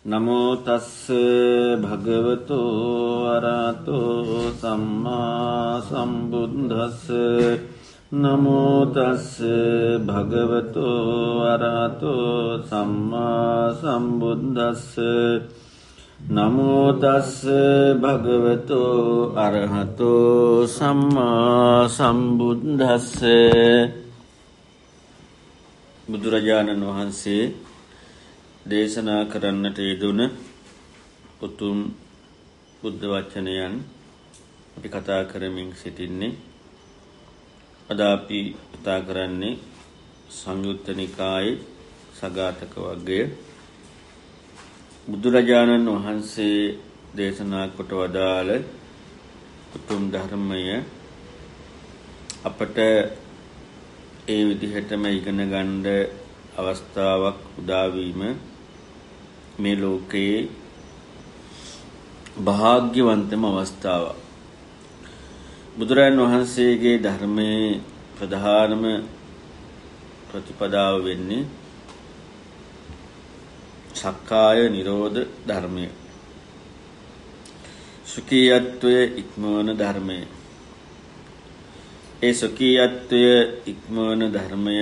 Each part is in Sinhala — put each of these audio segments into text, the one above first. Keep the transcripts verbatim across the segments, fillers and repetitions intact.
නමෝ තස්ස භගවතු අරහතෝ සම්මා සම්බුද්දස්ස නමෝ තස්ස භගවතු අරහතෝ සම්මා සම්බුද්දස්ස නමෝ තස්ස භගවතු අරහතෝ සම්මා සම්බුද්දස්ස බුදුරජාණන් වහන්සේ දේශනා කරන්නට යෙදුන උතුම් බුද්ධ වචනයන් අපි කතා කරමින් සිටින්නේ. අද අපි කතා කරන්නේ සංයුත්ත නිකායේ සගතක වර්ගය. බුදුරජාණන් වහන්සේ දේශනා කොට වදාළ උතුම් ධර්මය අපට ඒ විදිහටම ඉගෙන ගන්න අවස්ථාවක් උදා වීම මේ ලෝකයේ භාග්‍යවන්තම අවස්ථාවක්. බුදුරජාණන් වහන්සේගේ ධර්මයේ ප්‍රධානම ප්‍රතිපදාව වෙන්නේ සක්කාය නිරෝධ ධර්මය. සුඛීයත්වය ඉක්මවන ධර්මය. ඒ සුඛීයත්වය ඉක්මවන ධර්මය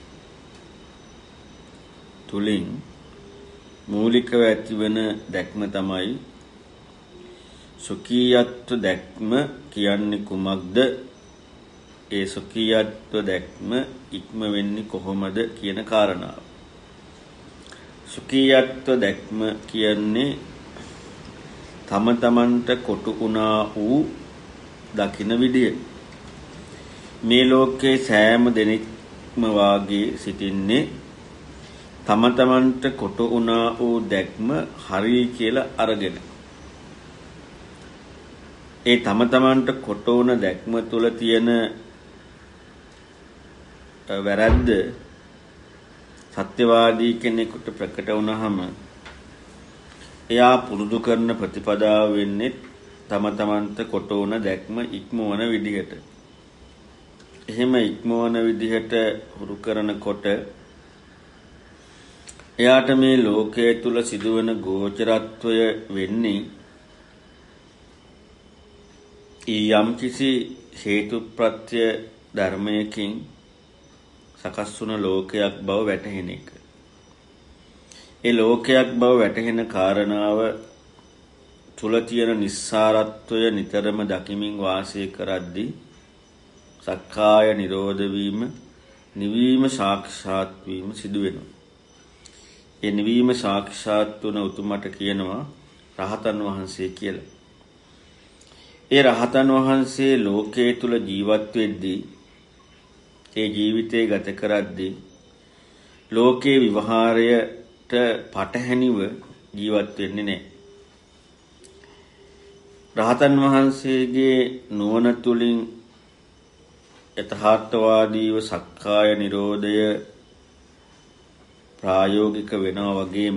තුලින් මූලිකව ඇතිවන දැක්ම තමයි සුඛීයත්ව දැක්ම කියන්නේ කුමක්ද? ඒ සුඛීයත්ව දැක්ම ඉක්ම වෙන්නේ කොහොමද කියන කාරණාව. සුඛීයත්ව දැක්ම කියන්නේ තම තමන්ට කොටු වුණා වූ දකින විදිය. මේ ලෝකේ සෑම දෙනෙක්ම වාගේ සිටින්නේ තම තමන්ට කොටු වුණා වූ දැක්ම හරි කියලා අරගෙන. ඒ තම තමන්ට කොටු වුණ දැක්ම තුල තියෙන වැරද්ද සත්‍යවාදී කෙනෙකුට ප්‍රකට වුණාම එයා පුරුදු කරන ප්‍රතිපදාව වෙන්නේ තම තමන්ට කොටු වුණ දැක්ම ඉක්මවන විදිහට. එහෙම ඉක්මවන විදිහට හුරු කරනකොට එයාට මේ ලෝකයේ තුල සිදුවන ගෝචරත්වය වෙන්නේ යම් කිසි හේතුප්‍රත්‍ය ධර්මයකින් සකස් වුණ ලෝකයක් බව වැටහෙන එක. ඒ ලෝකයක් බව වැටහෙන කාරණාව තුල තියෙන නිස්සාරත්වය නිතරම දකිමින් වාසය කරද්දී සක්කාය නිරෝධ වීම, නිවීම සාක්ෂාත් වීම සිදු වෙනවා. ඒ නිවීම සාක්ෂාත් වුණ උතුමට කියනවා රහතන් වහන්සේ කියලා. ඒ රහතන් වහන්සේ ලෝකයේ තුල ජීවත් වෙද්දී ඒ ජීවිතය ගත කරද්දී ලෝකේ විවහාරයට පටහැනිව ජීවත් වෙන්නේ නැහැ. රහතන් වහන්සේගේ නුවණ තුලින් යථාර්ථවාදීව සක්කාය නිරෝධය ප්‍රායෝගික වෙනවා වගේම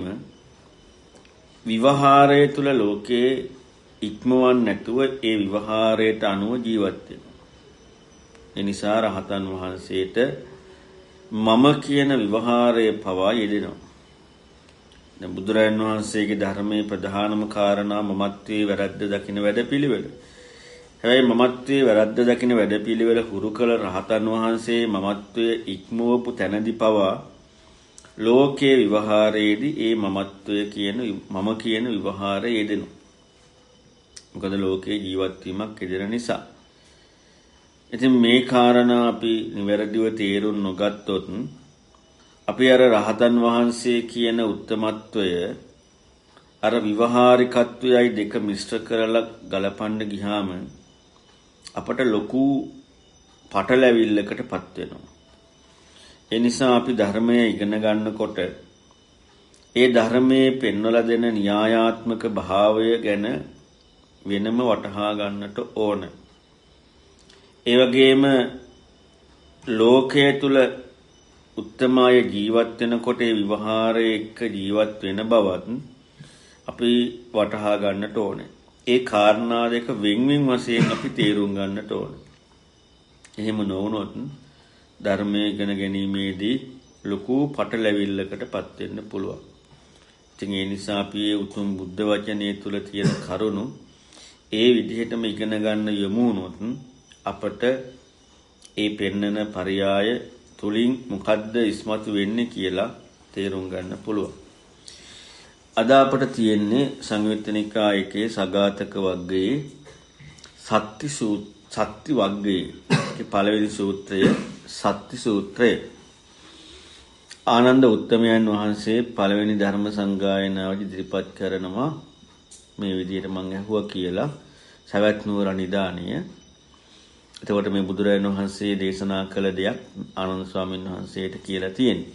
විවහාරය තුල ලෝකයේ ඉක්මවන්න නැතුව ඒ විවහාරයට අනුව ජීවත් වෙනවා. ඒ නිසා රහතන් වහන්සේට මම කියන විවහාරය පවා යෙදෙනවා. දැන් බුදුරජාණන් වහන්සේගේ ධර්මයේ ප්‍රධානම කාරණා මමත්වයේ වැරද්ද දකින්න වැඩපිළිවෙල. හැබැයි මමත්වයේ වැරද්ද දකින්න වැඩපිළිවෙල හුරු කළ රහතන් වහන්සේ මමත්වයේ ඉක්මවපු තැනදී පවා ලෝකයේ විවහාරයේදී ඒ මමත්වය කියන මම කියන විවහාරය යෙදෙනවා. මොකද ලෝකේ ජීවත් වීමක් යෙදෙන නිසා. ඉතින් මේ කාරණා අපි නිවැරදිව තේරුම් නොගත්තොත් අපි අර රහතන් වහන්සේ කියන උත්තමත්වය අර විවහාරිකත්වයයි දෙක මිශ්‍ර කරලා ගලපන්න ගියාම අපට ලොකු පටලැවිල්ලකටපත් වෙනවා. ඒ නිසා අපි ධර්මය ඉගෙන ගන්නකොට ඒ ධර්මයේ පෙන්වලා දෙන න්‍යායාත්මක භාවය ගැන වෙනම වටහා ගන්නට ඕන. ඒ වගේම ලෝකයේ තුල උත්තමය ජීවත් වෙනකොට ඒ විවහාරයේ එක්ක ජීවත් වෙන බවත් අපි වටහා ගන්නට ඕනේ. ඒ කාරණා දෙක වෙන් වෙන් වශයෙන් අපි තේරුම් ගන්නට ඕනේ. එහෙම නොවුනොත් ධර්මයේ ඉගෙන ගැනීමේදී ලොකු පටලැවිල්ලකටපත් වෙන්න පුළුවන්. ඉතින් ඒ නිසා අපි මේ උතුම් බුද්ධ වචනේ තුල තියෙන කරුණු ඒ විදිහටම ඉගෙන ගන්න යමු වුණොත් අපට ඒ පෙන්නන පරයාය තුලින් මොකද්ද ඉස්මතු වෙන්නේ කියලා තේරුම් ගන්න පුළුවන්. අද අපට තියෙන්නේ සංයුත්ත නිකායේ සගතක වග්ගයේ සත්‍ති සත්‍ති වග්ගයේ පළවෙනි සූත්‍රය සත්‍ති සූත්‍රය. ආනන්ද උත්තමයන් වහන්සේ පළවෙනි ධර්ම සංගායනාව ඉදිරිපත් කරනවා මේ විදිහට මම ඇහුවා කියලා සවැත් නුවර නිදානිය. එතකොට මේ බුදුරජාණන් වහන්සේ දේශනා කළ දෙයක් ආනන්ද ස්වාමීන් වහන්සේට කියලා තියෙනවා.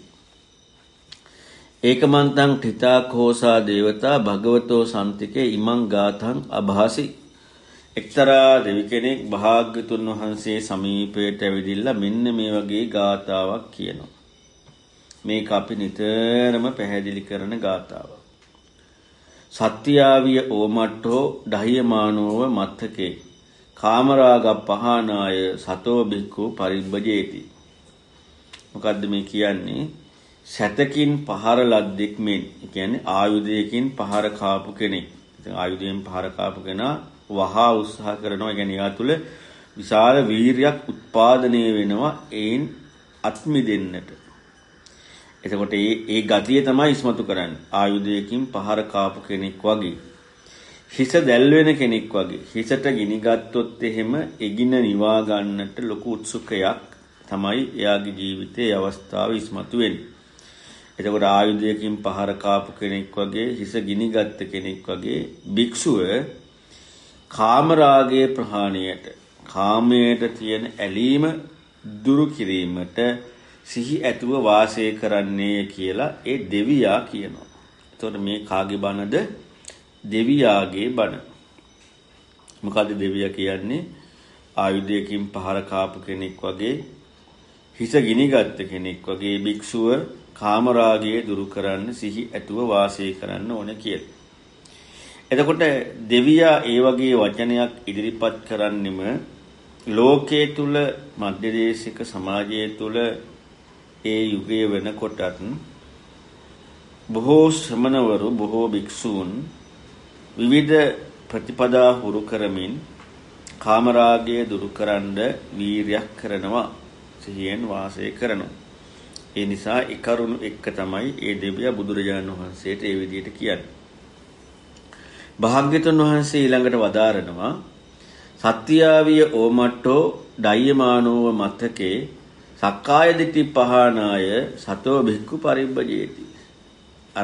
ඒකමන්තං ඨිතා කෝසා දේවතා භගවතෝ සම්තිකේ ඉමං ගාතං අභාසි. එක්තරා දෙවි කෙනෙක් භාග්‍යතුන් වහන්සේ සමීපයට ඇවිදිලා මෙන්න මේ වගේ ගාතාවක් කියනවා. මේක අපි නිතරම පැහැදිලි කරන ගාතාවක්. සත්‍යාවිය ඕමට්ටෝ ඩහ්‍යමානෝව මත්තකේ කාමරාග පහනාය සතෝ බික්ඛු පරිබ්බජේති. මොකද්ද මේ කියන්නේ? සතකින් පහර ලද්දෙක් මෙන්. ඒ කියන්නේ ආයුධයකින් පහර කාපු කෙනෙක්. ඉතින් ආයුධයෙන් පහර කාපු කෙනා වහා උත්සාහ කරනවා. ඒ කියන්නේ යා තුල විශාල වීරියක් උත්පාදනය වෙනවා ඒන් අත්මි දෙන්නට. එතකොට මේ ඒ ගතිය තමයි ඉස්මතු කරන්නේ. ආයුධයකින් පහර කාපු කෙනෙක් වගේ. හිස දැල් වෙන කෙනෙක් වගේ. හිසට ගිනි ගත්තොත් එහෙම එගින නිවා ගන්නට ලොකු උත්සුකයක් තමයි එයාගේ ජීවිතයේ අවස්ථාව ඉස්මතු වෙන්නේ. එතකොට ආයුධයකින් පහර කාපු කෙනෙක් වගේ හිස ගිනි ගත්ත කෙනෙක් වගේ භික්ෂුව කාමරාගයේ ප්‍රහාණයට කාමයට තියෙන ඇලීම දුරු කිරීමට සිහි ඇතුව වාසය කරන්නේ කියලා ඒ දෙවියා කියනවා. එතකොට මේ කාගේ බණද? දෙවියාගේ බණ. මොකද දෙවියා කියන්නේ ආයුධයකින් පහර කාපු කෙනෙක් වගේ හිස ගිනිගත් කෙනෙක් වගේ භික්ෂුව කාමරාගය දුරු කරන්න සිහි ඇතුව වාසය කරන්න ඕන කියලා. එතකොට දෙවියා ඒ වගේ වචනයක් ඉදිරිපත් කරන්නෙම ලෝකයේ තුල මධ්‍යදේශික සමාජයේ තුල ඒ යුගයේ වෙනකොටත් බොහෝ ශ්‍රමණවරු බොහෝ භික්ෂූන් විවිධ ප්‍රතිපදා හුරු කරමින් කාමරාගය දුරු කරන්න වීරියක් කරනවා, සිහියෙන් වාසය කරනවා. ඒ නිසා ඒ කරුණු එක්ක තමයි ඒ දෙවියා බුදුරජාණන් වහන්සේට ඒ විදිහට කියන්නේ. භාග්‍යතුන් වහන්සේ ඊළඟට වදාරනවා සත්‍යාවිය ඕමට්ටෝ ඩය්‍යමානෝව මතකේ සක්කාය දිට්ඨි පහනාය සතෝ භික්ඛු පරිබ්බජේති. අර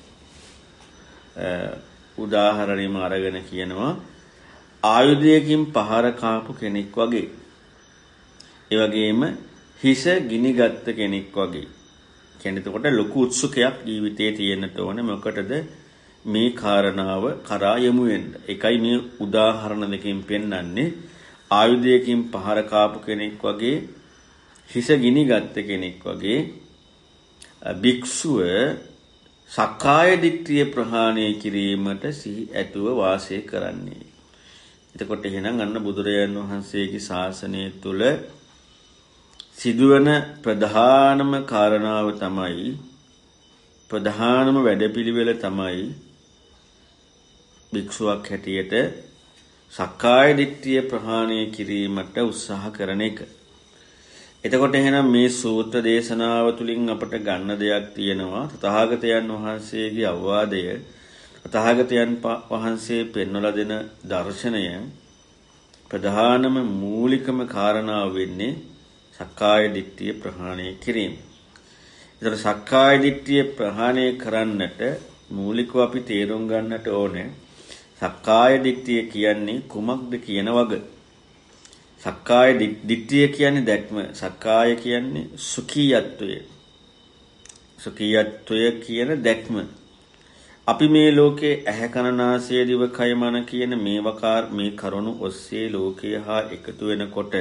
උදාහරණෙම අරගෙන කියනවා ආයුධයකින් පහර කාපු කෙනෙක් වගේ. ඒ වගේම හිස ගිනිගත් කෙනෙක් වගේ. කියන්නේ එතකොට ලොකු උත්සුකයක් ජීවිතේ තියෙන්නට ඕනේ. මොකටද මේ කාරණාව කරා යමු වෙන්න. ඒකයි මේ උදාහරණ දෙකෙන් පෙන්වන්නේ ආයුධයකින් පහර කාපු කෙනෙක් වගේ හිස ගිනිගත් කෙනෙක් වගේ භික්ෂුව සක්කාය දිට්ඨිය ප්‍රහාණය කිරීමට සිහි ඇතුව වාසය කරන්නේ. එතකොට එහෙනම් අන්න බුදුරජාණන් වහන්සේගේ ශාසනය තුල සිදුවන ප්‍රධානම කාරණාව තමයි ප්‍රධානම වැඩපිළිවෙල තමයි භික්ෂුවක් හැටියට සක්කාය දිට්ඨිය ප්‍රහාණය කිරීමට උත්සාහ කරන එක. එතකොට එහෙනම් මේ සූත්‍ර දේශනාව තුළින් අපට ගන්න දෙයක් තියෙනවා. තථාගතයන් වහන්සේගේ අවවාදය, තථාගතයන් වහන්සේ පෙන්වලා දෙන දර්ශනය ප්‍රධානම මූලිකම කාරණාව වෙන්නේ සක්කාය දිට්ඨිය ප්‍රහාණය කිරීම. ඒතර සක්කාය දිට්ඨිය ප්‍රහාණය කරන්නට මූලිකව අපි තේරුම් ගන්නට ඕනේ සක්කාය දිට්ඨිය කියන්නේ කුමක්ද කියන වග. සක්කාය දිට්ඨිය කියන්නේ දැක්ම. සක්කාය කියන්නේ සුඛීයත්වය. සුඛීයත්වය කියන දැක්ම. අපි මේ ලෝකේ ඇහැ කන නාසය දිව කය මන කියන මේ වකාර මේ කරුණු ඔස්සේ ලෝකය හා එකතු වෙනකොට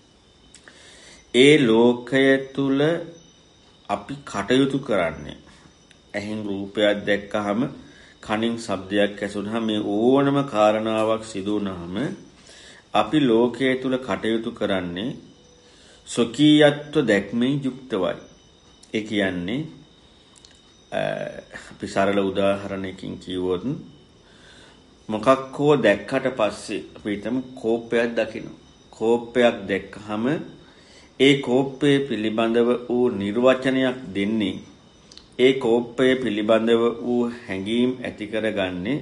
ඒ ලෝකය තුල අපි කටයුතු කරන්නේ ඇහෙන් රූපයක් දැක්කහම කනින් ශබ්දයක් ඇසුනහම මේ ඕනම කාරණාවක් සිදු වුනහම අපි ලෝකයේ තුල කටයුතු කරන්නේ සොකීයත්ව දැක්මෙන් යුක්තවයි. ඒ කියන්නේ අපි සරල උදාහරණයකින් කිව්වොත් මොකක් හෝ දැක්කට පස්සේ අපි හිතමු කෝපයක් දකින්න. කෝපයක් දැක්කහම ඒ කෝපය පිළිබඳව වූ නිර්වචනයක් දෙන්නේ ඒ කෝපය පිළිබඳව වූ හැඟීම් ඇති කරගන්නේ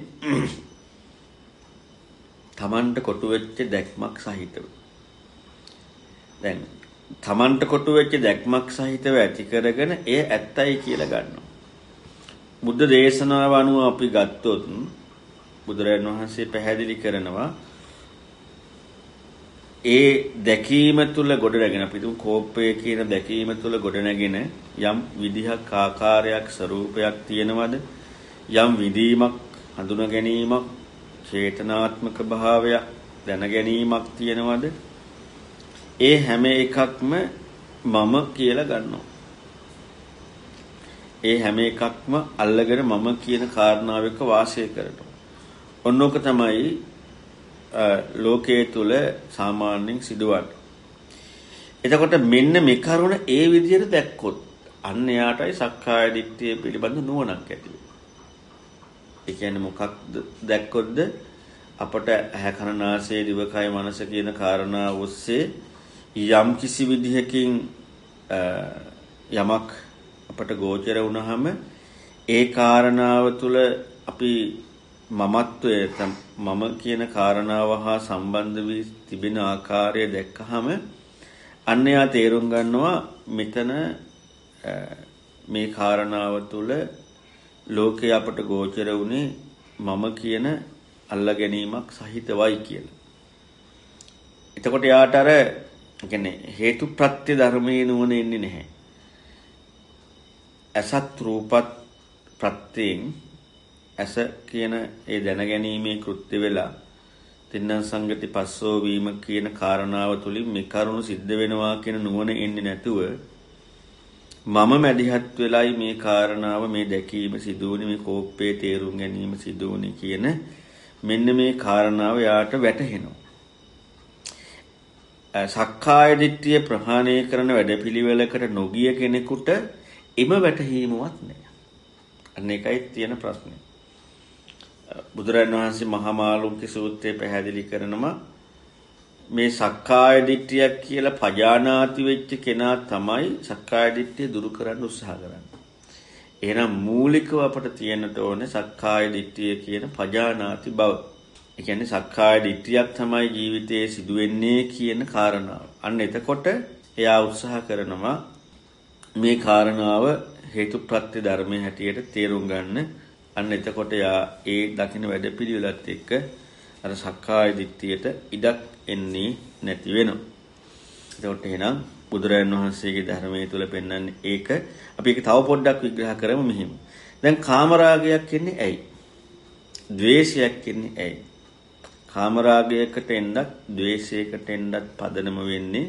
තමන්ට කොටු වෙච්ච දැක්මක් සහිතව. දැන් තමන්ට කොටු වෙච්ච දැක්මක් සහිතව ඇති කරගෙන එය ඇත්තයි කියලා ගන්නවා. බුද්ධ දේශනාව අනුව අපි ගත්තොත් බුදුරජාණන් වහන්සේ පැහැදිලි කරනවා ඒ දැකීම තුල ගොඩනැගෙන අපි තුන් කෝපය කියන දැකීම තුල ගොඩනැගෙන යම් විදිහක් ආකාරයක් ස්වરૂපයක් තියෙනවද යම් විදීමක් හඳුනා ගැනීමක් චේතනාත්මක භාවයක් දැන ගැනීමක් තියෙනවද ඒ හැම එකක්ම මම කියලා ගන්නවා ඒ හැම එකක්ම අල්ලගෙන මම කියන කාරණාව එක්ක වාසය කරනවා ඔන්නෝක තමයි ලෝකයේ තුල සාමාන්‍යයෙන් සිදුවන්නේ. එතකොට මෙන්න මේ කරුණ ඒ විදිහට දැක්කොත් අන්න එයාටයි සක්කාය දිට්ඨිය පිළිබඳ නුවණක් ඇති වෙන්නේ. ඒ කියන්නේ මොකක්ද දැක්කොත්ද අපට ඇහැ කන නාසය දිවකය මනස කියන කාරණා ඔස්සේ යම් කිසි විදිහකින් යමක් අපට ගෝචර වුණාම ඒ කාරණාව තුල අපි මමත්වය මම කියන කාරණාව හා සම්බන්ධ වී තිබෙන ආකාරය දැක්කහම අන්න යා තේරුම් ගන්නවා මෙතන මේ කාරණාව තුළ ලෝකේ අපට ගෝචර වුණේ මම කියන අල්ලා ගැනීමක් සහිතවයි කියලා. එතකොට යාට අර කියන්නේ හේතු ප්‍රත්‍ය ධර්මයේ නුවණ එන්නේ නැහැ. අසත් රූපත් ප්‍රත්‍යයෙන් ඇස කියන ඒ දැනගැනීමේ කෘත්‍ය වෙලා තින්නම් සංගති පස්සෝ වීම කියන කාරණාව තුලින් මේ කරුණු සිද්ධ වෙනවා කියන නුවණ එන්නේ නැතුව මම මැදිහත් වෙලයි මේ කාරණාව මේ දැකීම සිදුවුනේ මේ කෝපයේ තේරුම් ගැනීම සිදුවුනේ කියන මෙන්න මේ කාරණාව යාට වැටහෙනවා. සක්කාය දිට්ඨිය ප්‍රහාණය කරන වැඩපිළිවෙලකට නොගිය කෙනෙකුට එම වැටහීමවත් නැහැ. අන්න ඒකයි තියෙන ප්‍රශ්නේ. බුදුරජාණන් වහන්සේ මහා මාළුක්‍ය සූත්‍රයේ පැහැදිලි කරනවා මේ සක්කාය දිට්ඨියක් කියලා පජානාති වෙච්ච කෙනා තමයි සක්කාය දිට්ඨිය දුරු කරන්න උත්සාහ කරන්නේ. එහෙනම් මූලිකව අපට තියෙන්නට ඕනේ සක්කාය දිට්ඨිය කියන පජානාති බව. ඒ කියන්නේ සක්කාය දිට්ඨියක් තමයි ජීවිතයේ සිදුවෙන්නේ කියන කාරණාව. අන්න එතකොට එයා උත්සාහ කරනවා මේ කාරණාව හේතුප්‍රත්‍ය ධර්මයේ හැටියට තේරුම් ගන්න. අන්න එතකොට යා ඒ දකින්න වැඩපිළිවෙලත් එක්ක අර සක්කාය දිට්ඨියට ඉඩක් එන්නේ නැති වෙනවා. එතකොට එහෙනම් බුදුරජාණන් වහන්සේගේ ධර්මයේ තුල පෙන්වන්නේ ඒක. අපි ඒක තව පොඩ්ඩක් විග්‍රහ කරමු මෙහෙම. දැන් කාමරාගයක් එන්නේ ඇයි? ද්වේෂයක් එන්නේ ඇයි? කාමරාගයකට එන්නත් ද්වේෂයකට එන්නත් පදනම වෙන්නේ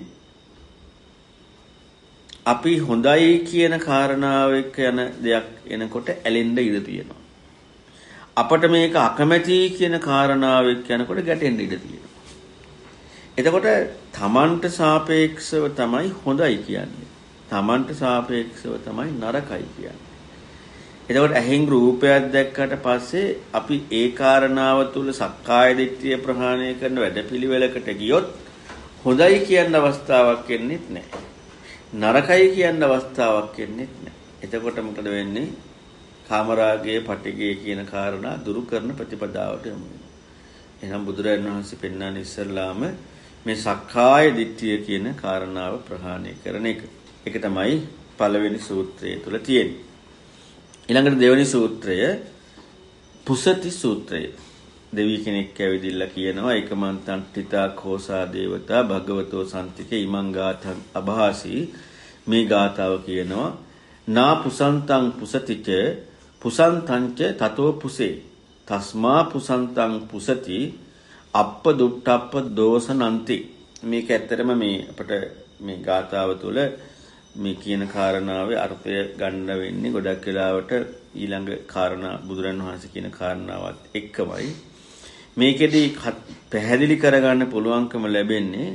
අපි හොඳයි කියන කාරණාව එක්ක යන දෙයක් එනකොට ඇලෙන්න ඉඩ තියෙනවා. අපට මේක අකමැති කියන කාරණාව එක්ක යනකොට ගැටෙන්න ඉඩ තියෙනවා. එතකොට තමන්ට සාපේක්ෂව තමයි හොඳයි කියන්නේ. තමන්ට සාපේක්ෂව තමයි නරකයි කියන්නේ. එතකොට ඇහෙන් රූපයක් දැක්කට පස්සේ අපි ඒ කාරණාව තුල සක්කාය දිට්ඨිය ප්‍රහාණය කරන වැඩපිළිවෙලකට ගියොත් හොඳයි කියන අවස්ථාවක් එන්නේ නැහැ. නරකයි කියන අවස්ථාවක් එන්නේ නැහැ. එතකොට මොකද වෙන්නේ? කාමරාගයේ පටිගය කියන කාරණා දුරු කරන ප්‍රතිපදාවට යමු. එහෙනම් බුදුරජාණන් වහන්සේ පෙන්වන්නේ ඉස්සල්ලාම මේ සක්කාය දිට්ඨිය කියන කාරණාව ප්‍රහාණය කරන එක. ඒක තමයි පළවෙනි සූත්‍රය තුල තියෙන්නේ. ඊළඟට දෙවෙනි සූත්‍රය පුසති සූත්‍රය. දෙවි කෙනෙක් ඇවිදිලා කියනවා ඒකමන්තං ඨිතා කෝසා දේවතා භගවතෝ සම්තිකේ ඉමං ගාතං අභාසී මේ ගාතාව කියනවා නා පුසන්තං පුසතිච පුසන්තංච තතෝ පුසේ තස්මා පුසන්තං පුසති අප්ප දුට්ටප්ප දෝසනන්ති. මේක ඇත්තටම මේ අපිට මේ ගාතාව තුළ මේ කියන කාරණාවේ අර්ථය ගන්න වෙන්නේ ගොඩක් වෙලාවට ඊළඟ කාරණා බුදුරන් වහන්සේ කියන කාරණාවත් එක්කමයි. මේකෙදි පැහැදිලි කරගන්න පුළුවන්කම ලැබෙන්නේ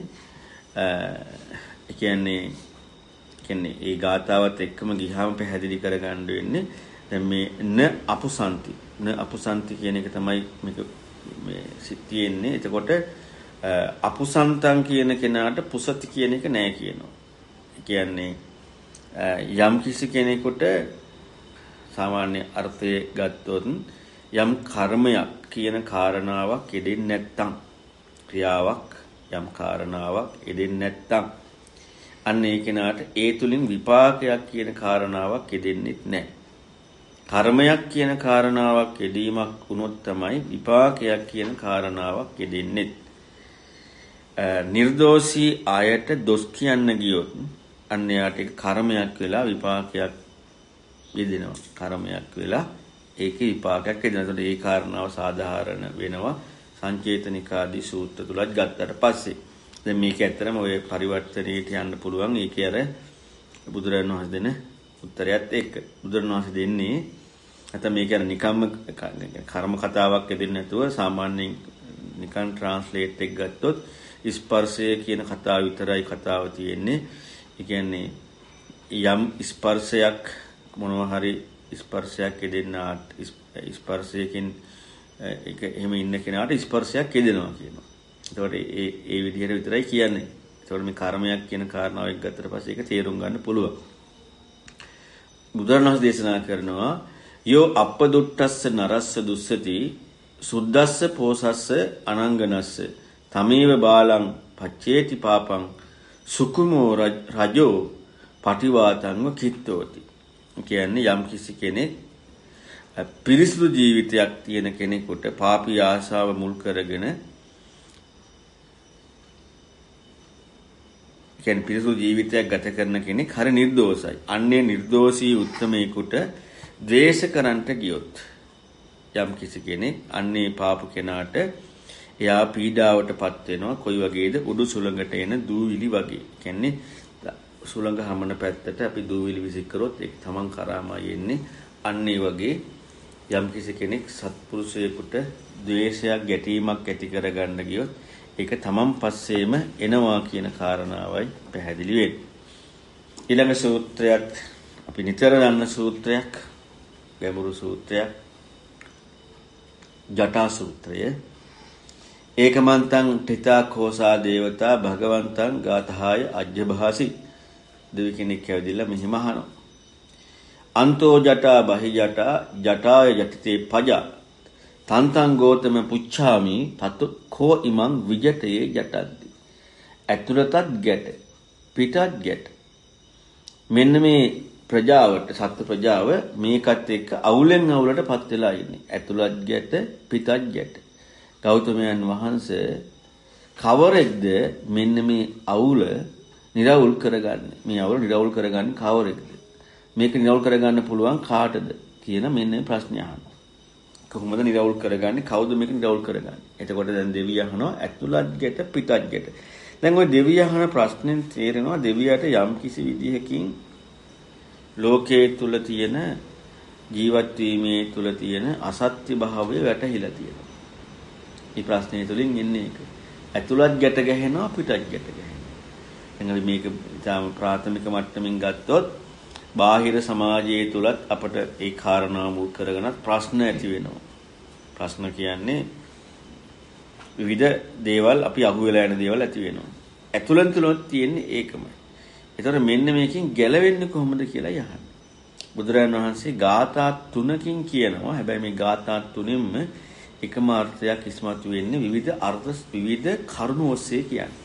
ඒ කියන්නේ කියන්නේ ඒ ගාතාවත් එක්කම ගිහාම පැහැදිලි කරගන්න වෙන්නේ දැන් මේ න අපුසන්ති න අපුසන්ති කියන එක තමයි මේක මේ සිටින්නේ. එතකොට අපුසන්තං කියන කෙනාට පුසති කියන එක නෑ කියනවා. ඒ කියන්නේ යම් කිසි කෙනෙකුට සාමාන්‍ය අර්ථය ගත්තොත් යම් කර්මයක් කියන කාරණාවක් යෙදෙන්නේ නැත්තම් ක්‍රියාවක් යම් කාරණාවක් යෙදෙන්නේ නැත්තම් අන්න ඒ කෙනාට ඒ තුලින් විපාකයක් කියන කාරණාවක් යෙදෙන්නේ නැහැ. කර්මයක් කියන කාරණාවක් යෙදීමක් වුණොත් තමයි විපාකයක් කියන කාරණාවක් යෙදෙන්නේ. නිර්දෝෂී ආයත දොස් කියන්න ගියොත් අන්න යාට කර්මයක් වෙලා විපාකයක් යෙදෙනවා. කර්මයක් වෙලා ඒකේ විපාකයක් යෙදෙනවා. ඒකට ඒ කාරණාව සාධාරණ වෙනවා සංචේතනිකාදී සූත්‍ර තුලත් ගත්තට පස්සේ. දැන් මේක ඇත්තටම ඔය පරිවර්තනයේට යන්න පුළුවන්. ඒකේ අර බුදුරජාණන් වහන්සේ දෙන උත්තරයත් එක්ක. බුදුරජාණන් වහන්සේ දෙන්නේ නැත්නම් මේක අර නිකම්ම කර්ම කතාවක් දෙන්නේ නැතුව සාමාන්‍යයෙන් නිකන් ට්‍රාන්ස්ලේට් එක ගත්තොත් ස්පර්ශය කියන කතාව විතරයි කතාව තියෙන්නේ. ඒ කියන්නේ යම් ස්පර්ශයක් මොනවා හරි ස්පර්ශයක් දෙන්නාට ස්පර්ශයකින් ඒක එහෙම ඉන්න කෙනාට ස්පර්ශයක් යෙදෙනවා කියනවා. ඒතකොට ඒ ඒ විදිහට විතරයි කියන්නේ. ඒතකොට මේ කර්මයක් කියන කාරණාව එක්ක ගත්තට පස්සේ ඒක තේරුම් ගන්න පුළුවන්. බුදුරණවහන්සේ දේශනා කරනවා යෝ අප්පදුට්ටස්ස නරස්ස දුස්සති සුද්දස්ස පෝසස්ස අනංගනස්ස තමේව බාලං පච්චේති පාපං සුකුමෝ රජෝ පටිවාතංව කිත්තෝති. කියන්නේ යම් කිසි කෙනෙක් පිරිසුදු ජීවිතයක් තියෙන කෙනෙකුට පාපී ආශාව මුල් කරගෙන කියන්නේ පිරිසුදු ජීවිතයක් ගත කරන කෙනෙක් හරි නිර්දෝෂයි. අන්නේ නිර්දෝෂී උත්තමයෙකුට ද්වේෂ කරන්නට ගියොත් යම් කිසි කෙනෙක් අන්නේ පාප කෙනාට එයා පීඩාවටපත් වෙනවා. කොයි වගේද? උඩු සුළඟට එන දූවිලි වගේ. කියන්නේ සුළඟ හමන පැත්තට අපි දූවිලි විසි කරොත් ඒක තමන් කරාමයි එන්නේ. අන්න ඒ වගේ යම් කිසි කෙනෙක් සත්පුරුෂයෙකුට ද්වේෂයක් ගැටීමක් ඇති කරගන්න ගියොත් ඒක තමන් පස්සේම එනවා කියන කාරණාවයි පැහැදිලි වෙන්නේ. ඊළඟ සූත්‍රයක් අපි නිතර දන්න සූත්‍රයක් ගැඹුරු සූත්‍රයක් ජටා සූත්‍රය. ඒකමන්තං ඨිතා කෝසා දේවතා භගවන්තං ගාතහාය අජ්ජභාසි. දෙවි කෙනෙක් ඇවිදලා මෙහිම අහනවා. අන්තෝ ජටා බහි ජටා ජටාය යටිතේ පජා තන්තං ගෝතම පුච්ඡාමි තතු කෝ ඉමං විජතේ ජටද්දි. ඇතුළතත් ගැට පිටත් ගැට. මෙන්න මේ ප්‍රජාවට සත්ත්ව ප්‍රජාව මේකත් එක්ක අවුලෙන් අවුලටපත් වෙලා ඉන්නේ. ඇතුළත් ගැට පිටත් ගැට. ගෞතමයන් වහන්සේ කවරෙක්ද මෙන්න මේ අවුල නිරවුල් කරගන්නේ? මේ අවුල නිරවුල් කරගන්නේ කවරෙක්ද? මේක නිරවුල් කරගන්න පුළුවන් කාටද කියන මෙන්න ප්‍රශ්නය අහනවා. කොහොමද නිරවුල් කරගන්නේ? කවුද මේක නිරවුල් කරගන්නේ? එතකොට දැන් දෙවිය අහනවා ඇතුළත් ගැට පිටත් ගැට. දැන් ওই දෙවිය අහන ප්‍රශ්නෙන් තේරෙනවා දෙවියට යම් කිසි විදිහකින් ලෝකයේ තුල තියෙන ජීවත් වීමේ තුල තියෙන අසත්‍ය භාවය වැටහිලා තියෙනවා. මේ ප්‍රශ්නේ තුලින් එන්නේ ඒක. ඇතුළත් ගැට ගැහෙනවා පිටත් ගැට ගැහෙනවා. එහෙනම් මේක තාම ප්‍රාථමික මට්ටමින් ගත්තොත් බාහිර සමාජයේ තුලත් අපට ඒ කාරණා මුල් කරගෙනත් ප්‍රශ්න ඇති වෙනවා. ප්‍රශ්න කියන්නේ විවිධ දේවල් අපි අහුවෙලා යන දේවල් ඇති වෙනවා. ඇතුළෙන් තුලත් තියෙන්නේ ඒකමයි. ඒතර මෙන්න මේකෙන් ගැලවෙන්නේ කොහොමද කියලා යහන්න. බුදුරජාණන් වහන්සේ ගාථා තුනකින් කියනවා. හැබැයි මේ ගාථා තුනෙන්ම එකම අර්ථයක් ඉස්මතු වෙන්නේ විවිධ අර්ථ විවිධ කරුණු ඔස්සේ කියන්නේ.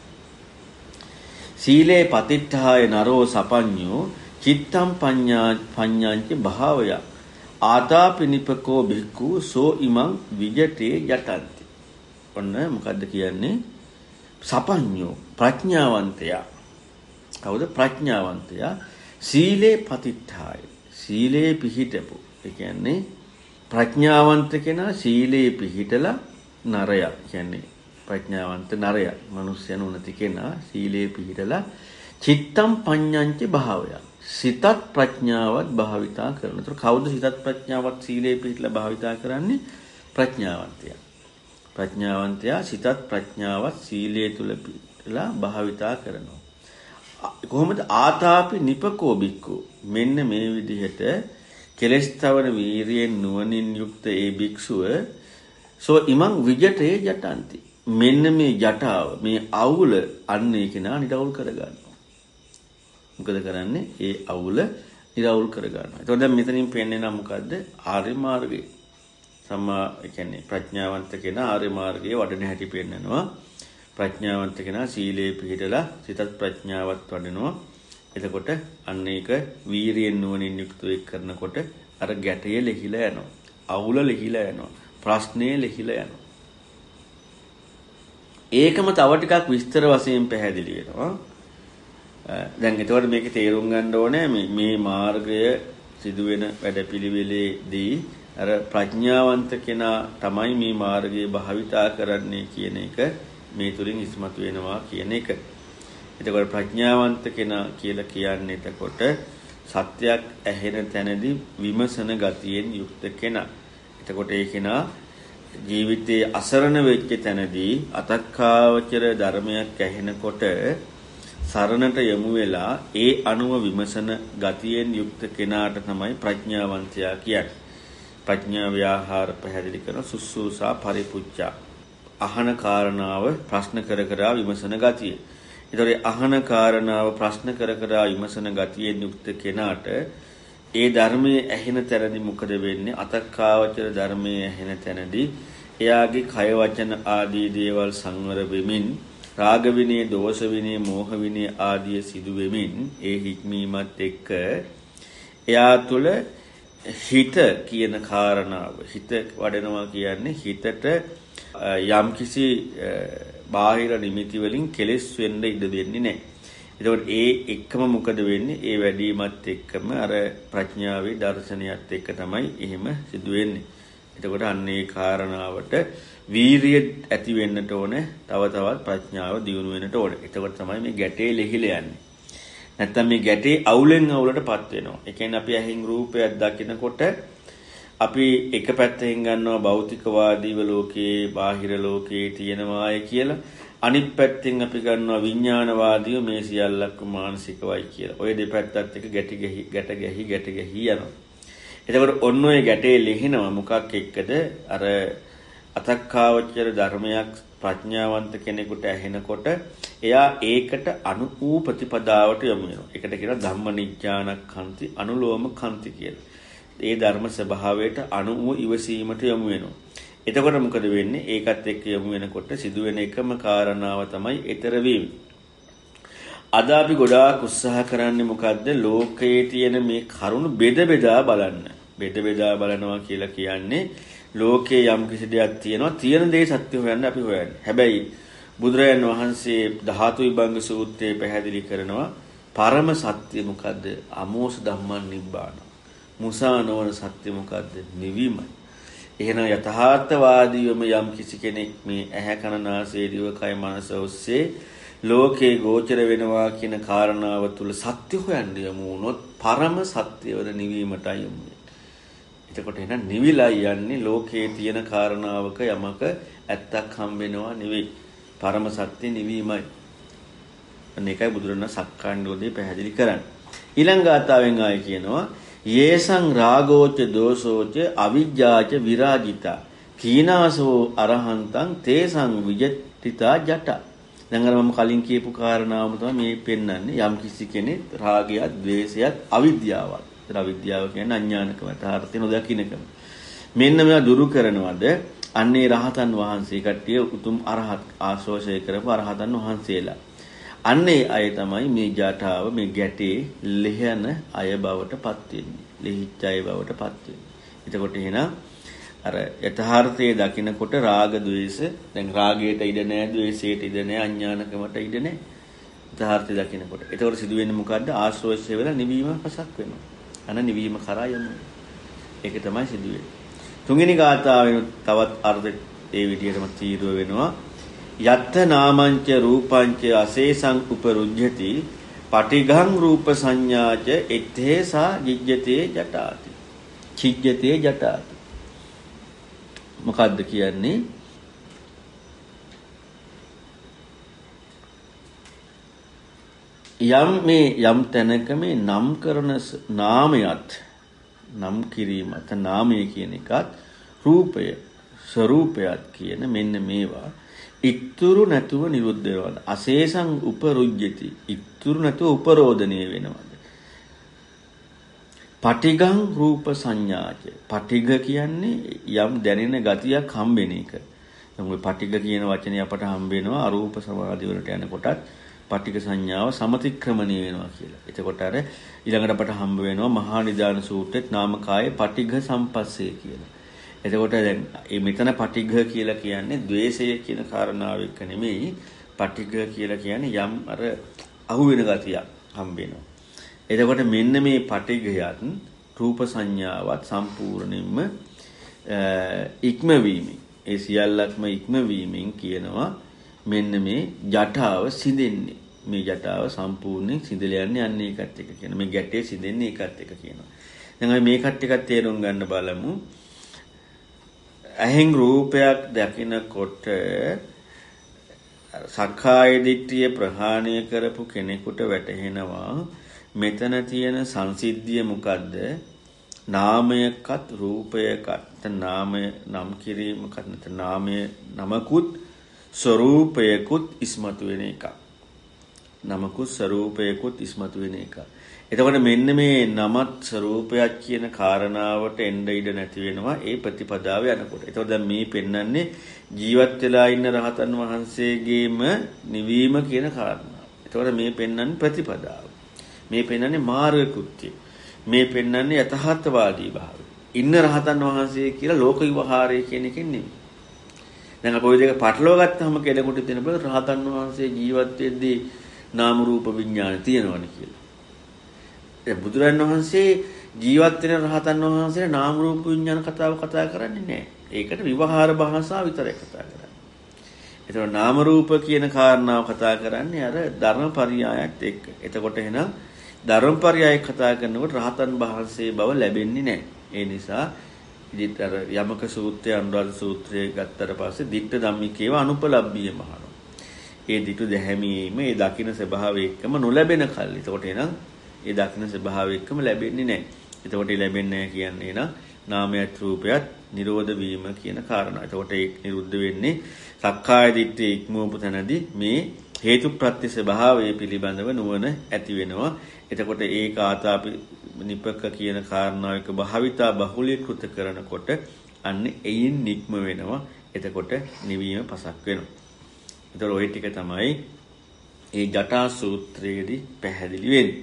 සීලේ පතිට්ඨාය නරෝ සපඤ්ඤෝ චිත්තම් පඤ්ඤා පඤ්ඤාංච භාවය ආතාපිනිපකෝ භික්ඛු සෝ ඉමං විජටේ යටන්ති. ඔන්න මොකද්ද කියන්නේ? සපඤ්ඤෝ ප්‍රඥාවන්තයා. කවුද ප්‍රඥාවන්තයා? සීලේ පතිට්ඨාය. සීලේ පිහිටපු. ඒ කියන්නේ ප්‍රඥාවන්ත කෙනා සීලේ පිහිටලා නරය. කියන්නේ ප්‍රඥාවන්ත නරය. මිනිස්යන් උනති කෙනා සීලේ පිහිටලා චිත්තම් පඤ්ඤාංච භාවය. සිතත් ප්‍රඥාවත් භාවිතා කරන. ඒතර කවුද සිතත් ප්‍රඥාවත් සීලේ පිහිටලා භාවිතා කරන්නේ? ප්‍රඥාවන්තයා. ප්‍රඥාවන්තයා සිතත් ප්‍රඥාවත් සීලයේ තුල පිහිටලා භාවිතා කරනවා. කොහොමද? ආතාපි නිපකෝ බික්කෝ. මෙන්න මේ විදිහට කෙලස් තවන වීරියෙන් නුවණින් යුක්ත ඒ භික්ෂුව සෝ ඉමං විජටේ ජටන්ති. මෙන්න මේ ජටාව මේ අවුල අන්න ඒ කෙනා නිරවුල් කරගන්නවා. මොකද කරන්නේ? ඒ අවුල නිරවුල් කරගන්නවා. එතකොට දැන් මෙතනින් පෙන්නේ නම් මොකද්ද? ආර්ය මාර්ගය. සම්මා ඒ කියන්නේ ප්‍රඥාවන්ත කෙනා ආර්ය මාර්ගයේ වඩන හැටි පෙන්නනවා. ප්‍රඥාවන්ත කෙනා සීලේ පිළිදලා සිතත් ප්‍රඥාවත් වඩනවා. එතකොට අන්න ඒක වීරියෙන් නුවණින් යුක්තව එක් කරනකොට අර ගැටය ලෙහිලා යනවා. අවුල ලෙහිලා යනවා. ප්‍රශ්නේ ලෙහිලා යනවා. ඒකම තව ටිකක් විස්තර වශයෙන් පැහැදිලි වෙනවා. දැන් එතකොට මේකේ තේරුම් ගන්න ඕනේ මේ මේ මාර්ගය සිදුවෙන වැඩපිළිවෙලේදී අර ප්‍රඥාවන්ත කෙනා තමයි මේ මාර්ගය භාවිතා කරන්නේ කියන එක මේ තුලින් ඉස්මතු වෙනවා කියන එක. එතකොට ප්‍රඥාවන්ත කෙනා කියලා කියන්නේ එතකොට සත්‍යයක් ඇහෙන තැනදී විමසන ගතියෙන් යුක්ත කෙනා. එතකොට ඒ කෙනා ජීවිතයේ අසරණ වෙච්ච තැනදී අතක්කාවචර ධර්මයක් ඇහෙනකොට සරණට යමු වෙලා ඒ අනුව විමසන ගතියෙන් යුක්ත කෙනාට තමයි ප්‍රඥාවන්තයා කියන්නේ. ප්‍රඥා ව්‍යාහාර පැහැදිලි කරන සුසුසා පරිපුච්චා. අහන කාරණාව ප්‍රශ්න කර කර විමසන ගතිය. ඒතකොට අහන කාරණාව ප්‍රශ්න කර කර විමසන ගතියෙන් යුක්ත කෙනාට ඒ ධර්මයේ ඇහෙන තැනදී මොකද වෙන්නේ? අතක්කාවචර ධර්මයේ ඇහෙන තැනදී එයාගේ කය වචන ආදී දේවල් සංවර වෙමින් රාග විනය, දෝෂ විනය, මෝහ විනය ආදී සිදු වෙමින් ඒ හික්මීමත් එක්ක එයා තුළ හිත කියන කාරණාව හිත වඩනවා කියන්නේ හිතට යම්කිසි බාහිර නිමිති වලින් කෙලෙස් වෙන්න ඉඩ දෙන්නේ නැහැ. එතකොට ඒ එක්කම මොකද වෙන්නේ? ඒ වැඩිමත් එක්කම අර ප්‍රඥාවේ දර්ශනයත් එක්ක තමයි එහෙම සිදු වෙන්නේ. එතකොට අන්න ඒ කාරණාවට වීරිය ඇති වෙන්නට ඕනේ. තව තවත් ප්‍රඥාව දියුණු වෙන්නට ඕනේ. එතකොට තමයි මේ ගැටේ ලෙහිලා යන්නේ. නැත්තම් මේ ගැටේ අවුලෙන් අවුලටපත් වෙනවා. ඒ කියන්නේ අපි ඇහින් රූපයක් දකිනකොට අපි එක පැත්තකින් ගන්නවා භෞතිකවාදීව ලෝකේ, බාහිර ලෝකේ තියෙනවාය කියලා. අනිත් පැත්තෙන් අපි ගන්නවා විඥානවාදීව මේ සියල්ලක්ම මානසිකවයි කියලා. ඔය දෙපැත්තත් එක ගැටි ගැහි ගැට ගැහි ගැට ගැහි යනවා. එතකොට ඔන්න ඔය ගැටේ ලිහිනවා මොකක් එක්කද? අර අතක්කාවචර ධර්මයක් ප්‍රඥාවන්ත කෙනෙකුට ඇහෙනකොට එයා ඒකට අනු වූ ප්‍රතිපදාවට යොමු වෙනවා. ඒකට කියනවා ධම්මනිඥානක්ඛන්ති අනුලෝම කන්ති කියලා. ඒ ධර්ම ස්වභාවයට අනු වූ ඉවසීමට යොමු වෙනවා. එතකොට මොකද වෙන්නේ? ඒකත් එක්ක යොමු වෙනකොට සිදුවෙන එකම කාරණාව තමයි ඊතර වීම. අද අපි ගොඩාක් උත්සාහ කරන්නේ මොකද්ද? ලෝකයේ තියෙන මේ කරුණු බෙද බෙදා බලන්න. බෙද බෙදා බලනවා කියලා කියන්නේ ලෝකේ යම් කිසි දෙයක් තියෙනවා, තියෙන දේ සත්‍ය හොයන්න අපි හොයන්නේ. හැබැයි බුදුරජාන් වහන්සේ ධාතු විභංග සූත්‍රයේ පැහැදිලි කරනවා පරම සත්‍ය මොකද්ද? අමෝස ධම්මං නිබ්බාන. මුසා නොවන සත්‍ය මොකද්ද? නිවීමයි. එහෙනම් යථාර්ථවාදීවම යම් කිසි කෙනෙක් මේ ඇහැ කන නාසය දිව කය මනස ඔස්සේ ලෝකේ ගෝචර වෙනවා කියන කාරණාව තුල සත්‍ය හොයන්න යමු වුණොත් පරම සත්‍ය වල නිවීමටයි යමු. එතකොට එහෙනම් නිවිලා යන්නේ ලෝකේ තියෙන කාරණාවක යමක ඇත්තක් හම්බෙනවා නෙවෙයි. පරම සත්‍ය නිවීමයි. අනේකයි බුදුරණන් සක්කාණ්ඩෝදේ පැහැදිලි කරන්නේ. ඊළඟ ගාථාවෙන් ආයේ කියනවා යේසං රාගෝච දෝසෝච අවිජ්ජාච විරාජිතා කීනාසෝ අරහන්තං තේසං විජිතා ජට. දැන් අර මම කලින් කියපු කාරණාවම තමයි මේ පෙන්වන්නේ. යම් කිසි කෙනෙක් රාගයත් ද්වේෂයත් අවිද්‍යාවත්. ඒතර අවිද්‍යාව කියන්නේ අඥානකම, තාර්ථය නොදකින්නකම. මෙන්න මේවා දුරු කරනවද? අන්නේ රහතන් වහන්සේ කට්ටිය උතුම් අරහත් ආශෝෂය කරපු අරහතන් වහන්සේලා. අන්නේ අය තමයි මේ ජාඨාව මේ ගැටේ ලෙහන අය බවට පත් වෙන්නේ. ලෙහිච්ච අය බවට පත් වෙන්නේ. එතකොට එහෙනම් අර යථාර්ථයේ දකින්නකොට රාග ద్వේෂ දැන් රාගයට ඉඩ නැහැ, ద్వේෂයට ඉඩ නැහැ, අඥානකමට ඉඩ නැහැ. යථාර්ථය දකින්නකොට. එතකොට සිදුවෙන්නේ මොකද්ද? ආශ්‍රෝෂය වෙලා නිවීම පසක් වෙනවා. අන නිවීම කරා යමු. ඒක තමයි සිදුවෙන්නේ. තුන්වෙනි ගාථාවෙන් තවත් අර්ථ ඒ විදිහටම තීරුව වෙනවා. යත්ත නාමංච රූපංච අසේසං උපරුජ්ජති පටිඝං රූප සංඥාච එත්තේසා ජිජ්ජතේ ජටාති. චිජ්ජතේ ජටාති. මොකද්ද කියන්නේ? යම් මේ යම් තැනක මේ නම් කරන නාමයත් නම් කිරීමත් නාමය කියන එකත් රූපය ස්වરૂපයත් කියන මෙන්න මේවා ඉතුරු නැතුව නිරුද්ධ වෙනවා. අශේෂං උපරුජ්ජති. ඉතුරු නැතුව උපරෝධණය වෙනවා. පටිගං රූප සංඥාච. පටිග කියන්නේ යම් දැනෙන ගතියක් හම්බෙන එක. දැන් ওই පටිග කියන වචනේ අපට හම්බ වෙනවා අරූප සමාධි වලට යනකොටත් පටිග සංඥාව සමතික්‍රමණය වෙනවා කියලා. එතකොට අර ඊළඟට අපට හම්බ වෙනවා මහා නිදාන සූත්‍රෙත් නාමකායේ පටිග සම්පස්සේ කියලා. එතකොට දැන් මේ මෙතන පටිග කියලා කියන්නේ ද්වේෂය කියන කාරණාව එක්ක නෙමෙයි. පටිග කියලා කියන්නේ යම් අර අහු වෙන ගතියක් හම්බ වෙනවා. එතකොට මෙන්න මේ පටිඝයත් රූප සංඥාවත් සම්පූර්ණයෙන්ම ඉක්මවීමෙන් ඒ සියල්ලක්ම ඉක්මවීමෙන් කියනවා මෙන්න මේ ජටාව සිඳෙන්නේ. මේ ජටාව සම්පූර්ණයෙන් සිඳලා යන්නේ අන්න ඒකත් එක කියන. මේ ගැටේ සිඳෙන්නේ ඒකත් එක කියනවා. දැන් අපි මේකත් එකක් තේරුම් ගන්න බලමු. ඇහෙන් රූපයක් දකිනකොට සක්කාය දිට්ඨිය ප්‍රහාණය කරපු කෙනෙකුට වැටහෙනවා මෙතන තියෙන සංසිද්ධිය මොකද්ද? නාමයකත් රූපයකත් නාමය නම් කිරීමකත් නැත්නම් නාමය නමකුත් ස්වરૂපයකුත් ඉස්මතු වෙන එක. නමකුත් ස්වરૂපයකුත් ඉස්මතු වෙන එක. එතකොට මෙන්න මේ නමත් ස්වરૂපයක් කියන කාරණාවට එන්න ඉඩ නැති වෙනවා ඒ ප්‍රතිපදාව යනකොට. එතකොට දැන් මේ පෙන්වන්නේ ජීවත් වෙලා ඉන්න රහතන් වහන්සේගේම නිවීම කියන කාරණාව. එතකොට මේ පෙන්වන්නේ ප්‍රතිපදාව. මේ පෙන්වන්නේ මාර්ග කෘත්‍ය. මේ පෙන්වන්නේ යථාර්ථවාදී භාවය. ඉන්න රහතන් වහන්සේ කියලා ලෝක විවහාරය කියන එකෙන් නෙමෙයි. දැන් අපි ওই දෙක පටලවා ගත්තාම කෙනෙකුට දෙන බල රහතන් වහන්සේ ජීවත් වෙද්දී නාම රූප විඥාන තියෙනවනේ කියලා. ඒ බුදුරන් වහන්සේ ජීවත් වෙන රහතන් වහන්සේලා නාම රූප විඥාන කතාව කතා කරන්නේ නැහැ. ඒකට විවහාර භාෂාව විතරයි කතා කරන්නේ. ඒතකොට නාම රූප කියන කාරණාව කතා කරන්නේ අර ධර්මපරියායත් එක්ක. එතකොට එහෙනම් ධර්මපරියාය කතා කරනකොට රහතන් වහන්සේ බව ලැබෙන්නේ නැහැ. ඒ නිසා ඉතින් අර යමක සූත්‍රය අනුරාධ සූත්‍රය ගත්තට පස්සේ ditta ධම්මිකේව අනුපලබ්බිය මහණෝ. ඒ ditta දැහැමීම ඒ දකින්න ස්වභාවය එක්කම නොලැබෙන කල්ලි. එතකොට එහෙනම් ඒ දකින්න ස්වභාවය එක්කම ලැබෙන්නේ නැහැ. එතකොට ඒ ලැබෙන්නේ නැහැ කියන්නේ එහෙනම් නාමයත් රූපයත් නිරෝධ වීම කියන කාරණා. එතකොට ඒක නිරුද්ධ වෙන්නේ සක්කාය දිට්ඨිය ඉක්මවපු තැනදී මේ හේතු ප්‍රත්‍ය ස්වභාවය පිළිබඳව නුවණ ඇති වෙනවා. එතකොට ඒක ආතාපි නිපක කියන කාරණාවක භාවිතා බහුලීකృత කරනකොට අන්න එයින් නික්ම වෙනවා. එතකොට නිවීම පසක් වෙනවා. ඒතර ওই ටික තමයි ඒ ජටා සූත්‍රයේදී පැහැදිලි වෙන්නේ.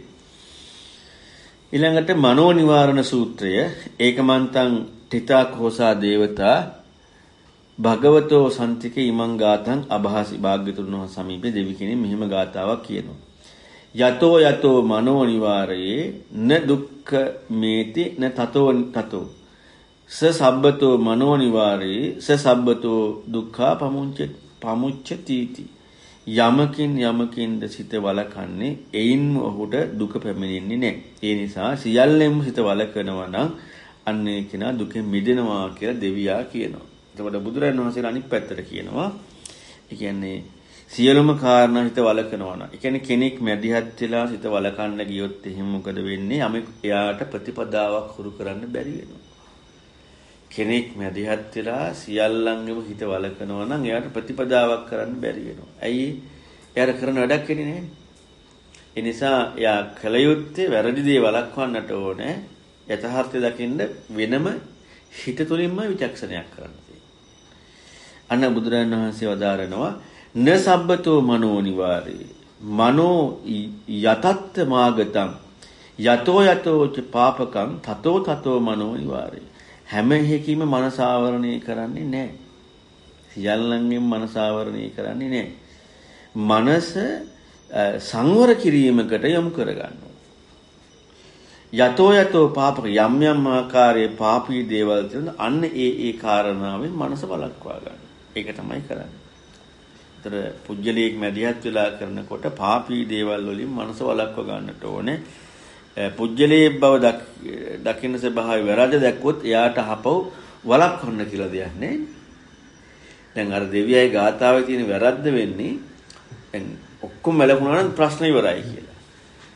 ඊළඟට මනෝ නිවාරණ සූත්‍රය ඒකමන්තං තිතා කෝසා දේවතා භගවතෝ සම්තික ඉමං ගාතං අභාසි භාග්‍යතුන් වහන්සේ සමීපේ දෙවි කෙනෙක් මෙහිම ගාතාවක් කියනවා. යතෝ යතෝ මනෝ නිවාරයේ න දුක්ඛ මේති න තතෝ තතෝ ස සබ්බතෝ මනෝ නිවාරයේ ස සබ්බතෝ දුක්ඛා පමුච්ච පමුච්චති යමකින් යමකින්ද සිත වලකන්නේ එයින්ම ඔහුට දුක පැමිණෙන්නේ නැහැ. ඒ නිසා සියල්ලෙන්ම සිත වලකනවා නම් අන්න ඒ කෙනා දුකෙන් මිදෙනවා කියලා දෙවියා කියනවා. එතකොට බුදුරජාණන් වහන්සේලා අනිත් පැත්තට කියනවා. ඒ කියන්නේ සියලුම කාරණා හිත වලකනවා නම්. ඒ කියන්නේ කෙනෙක් මැදිහත් වෙලා හිත වලකන්න ගියොත් එහෙම මොකද වෙන්නේ? යමෙක් එයාට ප්‍රතිපදාවක් හුරු කරන්න බැරි වෙනවා. කෙනෙක් මැදිහත් වෙලා සියල්ලංගෙම හිත වලකනවා නම් එයාට ප්‍රතිපදාවක් කරන්න බැරි වෙනවා. ඇයි? එයාට කරන වැඩක් වෙන්නේ නැහැ. ඒ නිසා එයා කල යුත්තේ වැරදි දේ වලක්වන්නට ඕනේ. යථාර්ථය දකින්න වෙනම හිත තුළින්ම විචක්ෂණයක් කරන්න තියෙනවා. අන්න බුදුරජාණන් වහන්සේ වදාරනවා න සබ්බතෝ මනෝ නිවාරේ මනෝ යතත්ත මාගතං යතෝ යතෝ ච පාපකං තතෝ තතෝ මනෝ නිවාරේ හැම එකකින්ම මනස ආවරණය කරන්නේ නැහැ. සියල්ලංගෙන් මනස ආවරණය කරන්නේ නැහැ. මනස සංවර කිරීමකට යොමු කරගන්නවා. යතෝ යතෝ පාපක යම් යම් ආකාරයේ පාපී දේවල් තියෙන අන්න ඒ ඒ කාරණාවෙන් මනස බලක්වා ගන්න. ඒක තමයි කරන්නේ. ඒතර පුජ්‍යලයක් මැදිහත් වෙලා කරනකොට පාපී දේවල් වලින් මනස වළක්ව ගන්නට ඕනේ. පුජ්‍යලයේ බව දකින්න ස්වභාවය වැරද්ද දැක්කොත් එයාට හපව වළක්වන්න කියලා දෙයක් නැහැ. දැන් අර දෙවියයි ගාතාවේ තියෙන වැරද්ද වෙන්නේ දැන් ඔක්කොම වැළකුණා නම් ප්‍රශ්න ඉවරයි කියලා.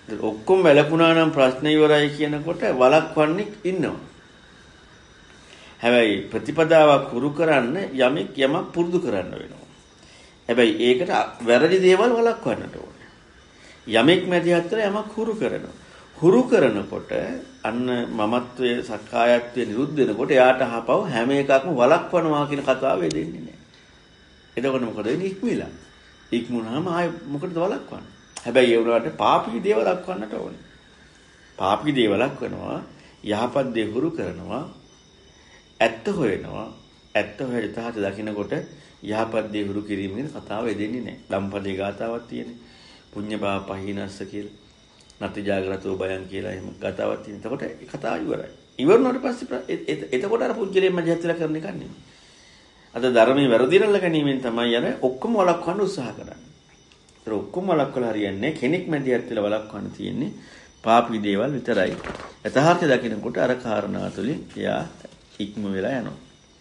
ඔක්කොම වැළකුණා නම් ප්‍රශ්න ඉවරයි කියනකොට වළක්වන්නේ ඉන්නවා. හැබැයි ප්‍රතිපදාවක් හුරු කරන්න යමෙක් යමක් පුරුදු කරන්න වෙනවා. හැබැයි ඒකට වැරදි දේවල් වළක්වන්නට ඕනේ. යමෙක් මැදිහත් වෙලා යමක් හුරු කරනවා. හුරු කරනකොට අන්න මමත්වයේ සක්කායත්වයේ නිරුද්ධ වෙනකොට එයාට අහපව හැම එකක්ම වළක්වනවා කියන කතාව වෙදෙන්නේ නැහැ. එතකොට මොකද වෙන්නේ? ඉක්මීලා. ඉක්මුණාම ආයෙ මොකටද වළක්වන්නේ? හැබැයි ඒ වුණාට පාපී දේවල් වළක්වන්නට ඕනේ. පාපී දේවල් වළක්වනවා, යහපත් දේ හුරු කරනවා, ඇත්ත හොයනවා, ඇත්ත හොය යථාර්ථ දකින්නකොට යහපත් දේ හුරු කිරීම ගැන කතාව වෙදෙන්නේ නැහැ. ධම්පදේ ගාතාවක් තියෙන්නේ. පුඤ්ඤ බා පහිනස්ස කියලා. නැති ජාගරතෝ බයං කියලා එහෙම ගාතාවක් තියෙනවා. එතකොට ඒ කතාව ඉවරයි. ඉවරනට පස්සේ එතකොට අර පුජ්‍යලෙන් මැදිහත් වෙලා කරන එක නෙමෙයි. අද ධර්මයේ වැරදිරල්ල ගැනීමෙන් තමයි අර ඔක්කොම වළක්වන්න උත්සාහ කරන්නේ. ඒතර ඔක්කොම වළක්වලා හරියන්නේ කෙනෙක් මැදිහත් වෙලා වළක්වන්න තියෙන්නේ පාපී දේවල් විතරයි. යථාර්ථය දකිනකොට අර කාරණා තුලින් එයා ඉක්ම වෙලා යනවා.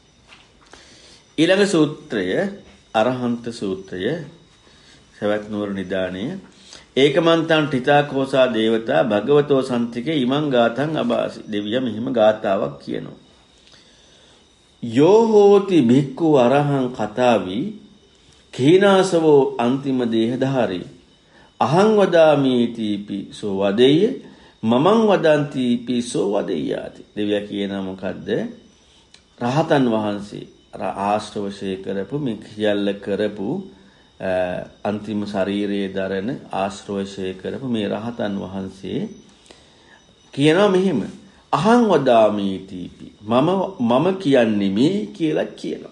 ඊළඟ සූත්‍රය අරහන්ත සූත්‍රය සවැත් නුවර නිදාණය ඒකමන්තං ඨිතාකෝසා දේවතා භගවතෝ සම්තිකේ ඉමං ගාතං අබාසි දෙවිය මෙහිම ගාතාවක් කියනවා. යෝ හෝති භික්ඛු අරහං කතාවි කීනාසවෝ අන්තිම දේහධාරී අහං වදාමීතිපි සෝ වදෙය්‍ය මමං වදන්තිපි සෝ වදෙය්‍යාති. දෙවියා කියනවා මොකද්ද? රහතන් වහන්සේ අර ආශ්‍රවශේ කරපු මේ සියල්ල කරපු අන්තිම ශරීරයේ දරන ආශ්‍රවශේ කරපු මේ රහතන් වහන්සේ කියනවා මෙහිම අහං වදාමීතිපි මම මම කියන්නේ මේ කියලා කියනවා.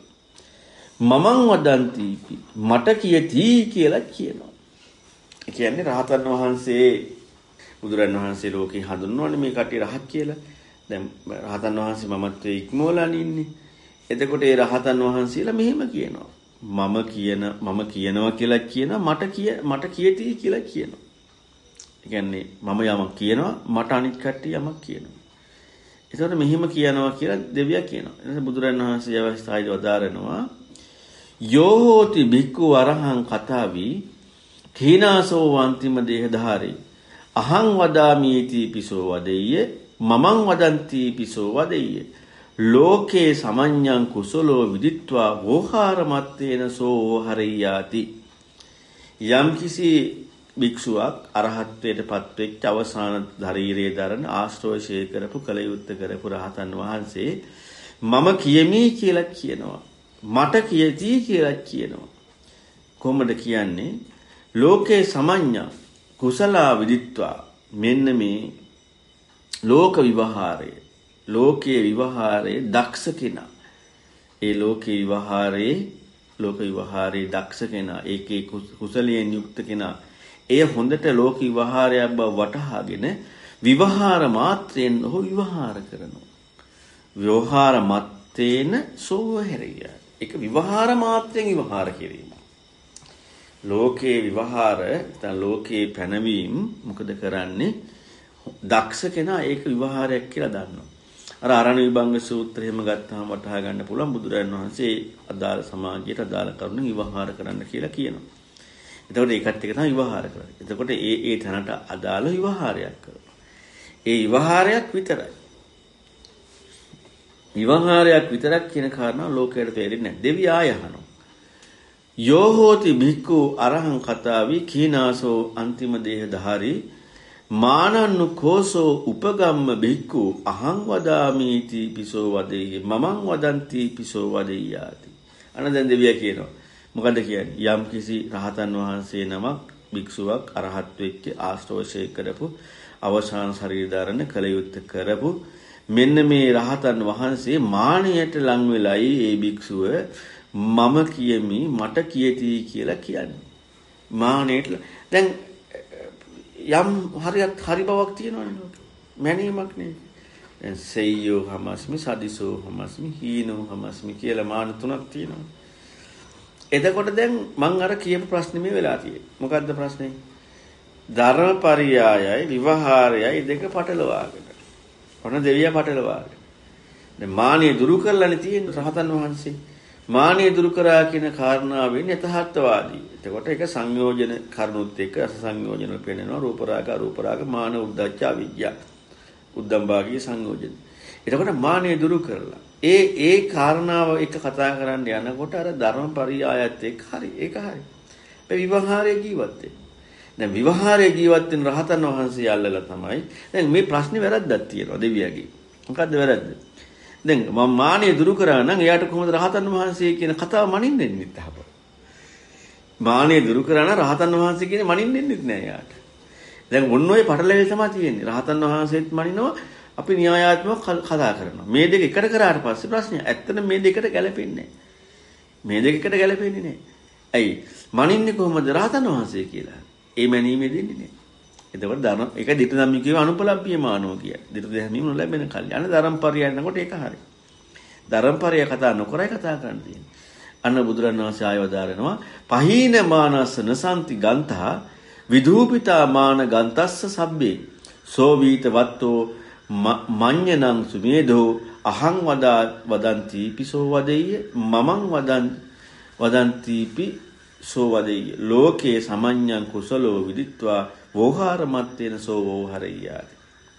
මමං වදන්තිපි මට කියති කියලා කියනවා. ඒ කියන්නේ රහතන් වහන්සේ බුදුරන් වහන්සේ ලෝකේ හඳුන්වන්නේ මේ කටි රහත් කියලා. දැන් රහතන් වහන්සේ මමත්වයේ ඉක්මවලා ඉන්නේ. එතකොට ඒ රහතන් වහන්සේලා මෙහෙම කියනවා. මම කියන මම කියනවා කියලා කියනවා මට කිය මට කියති කියලා කියනවා. ඒ කියන්නේ මම යමක් කියනවා මට අනිත් කට්ටිය යමක් කියනවා. ඒතකොට මෙහෙම කියනවා කියලා දෙවියා කියනවා. එතකොට බුදුරන් වහන්සේ අවස්ථාවේදී වදාරනවා යෝ හෝති භික්ඛු අරහං කතාවි කීනාසෝ අන්තිම දේහධාරී අහං වදාමීති පිසෝ වදෙය්‍ය මමං වදන්ති පිසෝ වදෙය්‍ය ලෝකේ සමඤ්ඤං කුසලෝ විදිත්වා වෝහාර මත්තේන සෝ හරියාති. යම් කිසි භික්ෂුවක් අරහත්ත්වයට පත් වෙච්ච අවසාන ශරීරයේ දරන ආශ්‍රවශේ කරපු කලයුත්ත කරපු රහතන් වහන්සේ මම කියමි කියලා කියනවා. මට කියති කියලා කියනවා. කොහොමද කියන්නේ? ලෝකේ සමඤ්ඤං කුසලා විදිත්වා මෙන්න මේ ලෝක විවහාරය ලෝකයේ විවහාරයේ දක්ෂ කෙනා ඒ ලෝකේ විවහාරයේ ලෝක විවහාරයේ දක්ෂ කෙනා ඒකේ කුසලයෙන් යුක්ත කෙනා එය හොඳට ලෝක විවහාරයක් බව වටහාගෙන විවහාර මාත්‍රයෙන් ඔහු විවහාර කරනවා. ව්‍යවහාර මත්තේන සෝව හැරිය. ඒක විවහාර මාත්‍රයෙන් විවහාර කිරීම. ලෝකේ විවහාර නැත්නම් ලෝකේ පැනවීම මොකද කරන්නේ? දක්ෂ කෙනා ඒක විවහාරයක් කියලා දන්නවා. අර ආරණ විභංග සූත්‍රයම ගත්තාම වටහා ගන්න පුළුවන් බුදුරජාණන් වහන්සේ අදාළ සමාජයට අදාළ කරුණු විවහාර කරන්න කියලා කියනවා. එතකොට ඒකත් එක තමයි විවහාර කරන්නේ. එතකොට ඒ ඒ තැනට අදාළ විවහාරයක් කරනවා. ඒ විවහාරයක් විතරයි. විවහාරයක් විතරක් කියන කාරණා ලෝකයට තේරෙන්නේ නැහැ. දෙවියා යහනවා. යෝ හෝති භික්ඛු අරහං කතාවි කීනාසෝ අන්තිම දේහධාරී මානන්නු කෝසෝ උපගම්ම භික්ඛු අහං වදාමීති පිසෝ වදෙය්‍ය මමං වදන්ති පිසෝ වදෙය්‍යාති. අන්න දැන් දෙවියා කියනවා. මොකද කියන්නේ? යම් කිසි රහතන් වහන්සේ නමක් භික්ෂුවක් අරහත් වෙච්ච ආශ්‍රවශේ කරපු අවසාන ශරීර ධාරණ කලයුත්ත කරපු මෙන්න මේ රහතන් වහන්සේ මානයට ලං වෙලයි ඒ භික්ෂුව මම කියමි මට කියති කියලා කියන්නේ. මානයට දැන් යම් හරියක් හරි බවක් තියෙනවනේ. මැනීමක් නේ. දැන් සෙය්‍යෝ හමස්මි සදිසෝ හමස්මි හීනෝ හමස්මි කියලා මාන තුනක් තියෙනවා. එතකොට දැන් මං අර කියපු ප්‍රශ්නේ මේ වෙලා තියෙන්නේ. මොකද්ද ප්‍රශ්නේ? ධර්මපරියායයි විවහාරයයි දෙක පටලවාගෙන. ඔන්න දෙවියා පටලවාගෙන. දැන් මානිය දුරු කරලානේ තියෙන්නේ රහතන් වහන්සේ. මානිය දුරු කරා කියන කාරණාවෙන් යථාර්ථවාදී. එතකොට ඒක සංයෝජන කරුණුත් එක්ක රස සංයෝජන පෙන්වනවා රූප රාග අරූප රාග මාන උද්දච්ච අවිජ්ජා. උද්දම්භාගී සංයෝජන. එතකොට මානිය දුරු කරලා ඒ ඒ කාරණාව එක කතා කරන්න යනකොට අර ධර්මපරියායත් එක්ක හරි ඒක හරි. මේ විවහාරයේ ජීවත් වෙන. දැන් විවහාරයේ ජීවත් වෙන රහතන් වහන්සේ අල්ලලා තමයි. දැන් මේ ප්‍රශ්නේ වැරද්දක් තියෙනවා දෙවියගේ. මොකද්ද වැරද්ද? දැන් මම මානිය දුරු කරා නම් එයාට කොහොමද රහතන් වහන්සේ කියන කතාව මනින්න දෙන්නේ නැත්තහම. මානිය දුරු කරා නම් රහතන් වහන්සේ කියන මනින්න දෙන්නේ නැහැ එයාට. දැන් ඔන්න ඔය පටලැවිලි තමයි තියෙන්නේ. රහතන් වහන්සේත් මනිනවා අපි න්‍යායාත්මකව කතා කරනවා. මේ දෙක එකට කරාට පස්සේ ප්‍රශ්නය ඇත්තට මේ දෙකට ගැලපෙන්නේ නැහැ. මේ දෙක එකට ගැලපෙන්නේ නැහැ. ඇයි? මනින්නේ කොහොමද රහතන් වහන්සේ කියලා? ඒ මැනීමේ දෙන්නේ නැහැ. එතකොට ධර්ම ඒක දිට ධම්මික කියව අනුපලබ්බිය මානෝ කිය. දිට ධම්මික නොලැබෙන කල්යන ධර්මපරියය යනකොට ඒක හරි. ධර්මපරියය කතා නොකරයි කතා කරන්න තියෙන්නේ. අන්න බුදුරණන් වහන්සේ ආයවදාරනවා පහීන මානස්ස නසන්ති ගන්තා විදූපිතා මාන ගන්තස්ස සබ්බේ සෝ වීත වත්තෝ මඤ්ඤනං සුමේදෝ අහං වදා වදන්ති පිසෝ වදෙය්‍ය මමං වදන් වදන්ති පි සෝ වදෙය්‍ය ලෝකේ සමඤ්ඤං කුසලෝ විදිත්වා වෝහාර මත්තේන සෝ වෝහරయ్యාති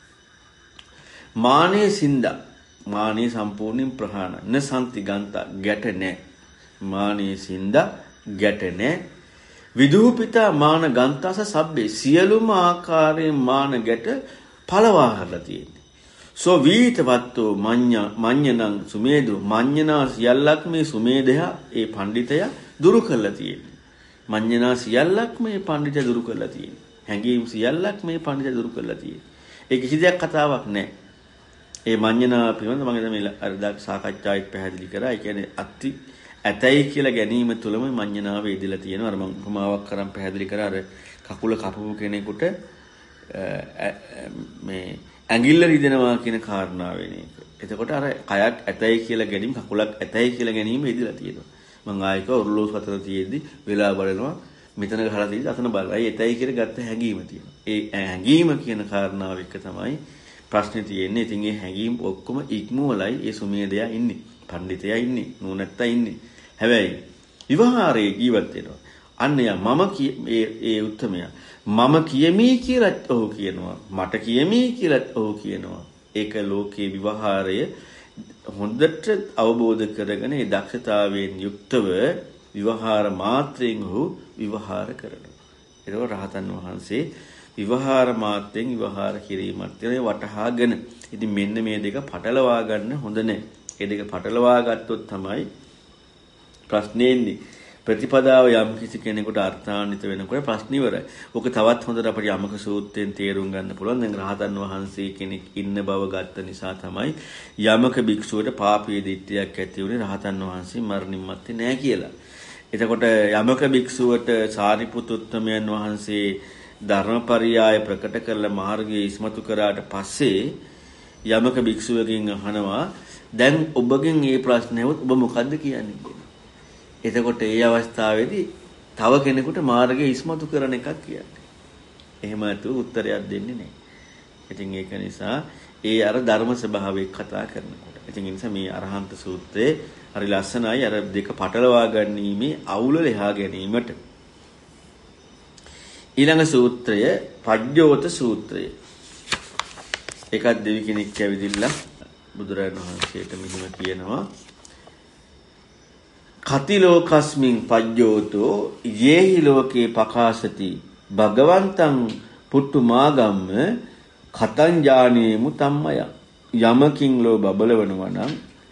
මානේ සින්දා මානේ සම්පූර්ණයෙන් ප්‍රහාණ නසන්ති ගන්ත ගැට නැ මානේ සින්දා ගැට නැ විදූපිතා මාන ගන්තස සබ්බේ සියලුම ආකාරයෙන් මාන ගැට පළවා හරලා තියෙන්නේ සෝ වීතවත්තෝ මඤ්ඤ මඤ්ඤනං සුමේදු මඤ්ඤනා සියල්ලක් මේ සුමේදයා ඒ පඬිතයා දුරු කරලා තියෙන්නේ මඤ්ඤනා සියල්ලක් මේ පඬිතයා දුරු කරලා තියෙන්නේ හැඟීම් සියල්ලක් මේ පඬිතයා දුරු කරලා තියෙන්නේ ඒ කිසි දෙයක් කතාවක් නැහැ ඒ මඤ්ඤනා පිළිබඳව මම දැන් මේ අර දා සාකච්ඡාවෙත් පැහැදිලි කරා ඒ කියන්නේ අත්ති ඇතයි කියලා ගැනීම තුළම මඤ්ඤනාව වේදලා තියෙනවා අර මම උපමාවක් කරන් පැහැදිලි කරා අර කකුල කපපු කෙනෙකුට මේ ඇඟිල්ල රිදෙනවා කියන කාරණාවෙන එක. එතකොට අර කයක් ඇතයි කියලා ගැනීම කකුලක් ඇතයි කියලා ගැනීම වේදලා තියෙනවා. මම ආයක ඔරලෝස් අතර තියෙද්දි වෙලා බලනවා මෙතන ගහලා තියෙද්දි අතන බලලා ඇතයි කියලා ගත්ත හැඟීම තියෙනවා. ඒ හැඟීම කියන කාරණාව එක තමයි ප්‍රශ්නේ තියෙන්නේ. ඉතින් ඒ හැඟීම් ඔක්කොම ඉක්මවලයි ඒ සුමේදයා ඉන්නේ. පඬිතයා ඉන්නේ. නූනත්තා ඉන්නේ. හැබැයි විවහාරයේ ජීවත් වෙනවා. අන්න යා මම ඒ ඒ උත්තරමයා මම කියමි කියලාත් ඔහු කියනවා. මට කියමි කියලාත් ඔහු කියනවා. ඒක ලෝකේ විවහාරය හොඳට අවබෝධ කරගෙන ඒ දක්ෂතාවයෙන් යුක්තව විවහාර මාත්‍රයෙන් ඔහු විවහාර කරනවා. ඒක රහතන් වහන්සේ විවහාර මාත්‍රයෙන් විවහාර කිරීමත් කියන වටහාගෙන. ඉතින් මෙන්න මේ දෙක පටලවා ගන්න හොඳ නැහැ. මේ දෙක පටලවා ගත්තොත් තමයි ප්‍රශ්නේ එන්නේ. ප්‍රතිපදාව යම් කිසි කෙනෙකුට අර්ථාන්විත වෙනකොට ප්‍රශ්න ඉවරයි. ඕක තවත් හොඳට අපිට යමක සූත්‍රයෙන් තේරුම් ගන්න පුළුවන්. දැන් රහතන් වහන්සේ කෙනෙක් ඉන්න බව ගත්ත නිසා තමයි යමක භික්ෂුවට පාපී දිට්ඨියක් ඇති වුණේ රහතන් වහන්සේ මරණින් මත්තේ නැහැ කියලා. එතකොට යමක භික්ෂුවට සාරිපුත්තුත්තමයන් වහන්සේ ධර්මපරියාය ප්‍රකට කරලා මාර්ගය ඉස්මතු කරාට පස්සේ යමක භික්ෂුවකින් අහනවා දැන් ඔබගෙන් මේ ප්‍රශ්නේ වුත් ඔබ මොකද්ද කියන්නේ කියලා. එතකොට ඒ අවස්ථාවේදී තව කෙනෙකුට මාර්ගය ඉස්මතු කරන එකක් කියන්නේ. එහෙම නැතුව උත්තරයක් දෙන්නේ නැහැ. ඉතින් ඒක නිසා ඒ අර ධර්ම ස්වභාවයෙන් කතා කරනකොට. ඉතින් ඒ නිසා මේ අරහන්ත සූත්‍රයේ හරි ලස්සනයි අර දෙක පටලවා ගැනීමේ අවුල ලෙහා ගැනීමට. ඊළඟ සූත්‍රය පජ්ජෝත සූත්‍රය. ඒකත් දෙවි කෙනෙක් ඇවිදින්න බුදුරජාණන් වහන්සේට මෙහෙම කියනවා කතිලෝකස්මින් පජ්ජෝතෝ යේහි ලෝකේ පකාශති භගවන්තං පුට්ටු මාගම්ම කතං ඥානේමු තම්මය යමකින් ලෝ බබලවනවා නම්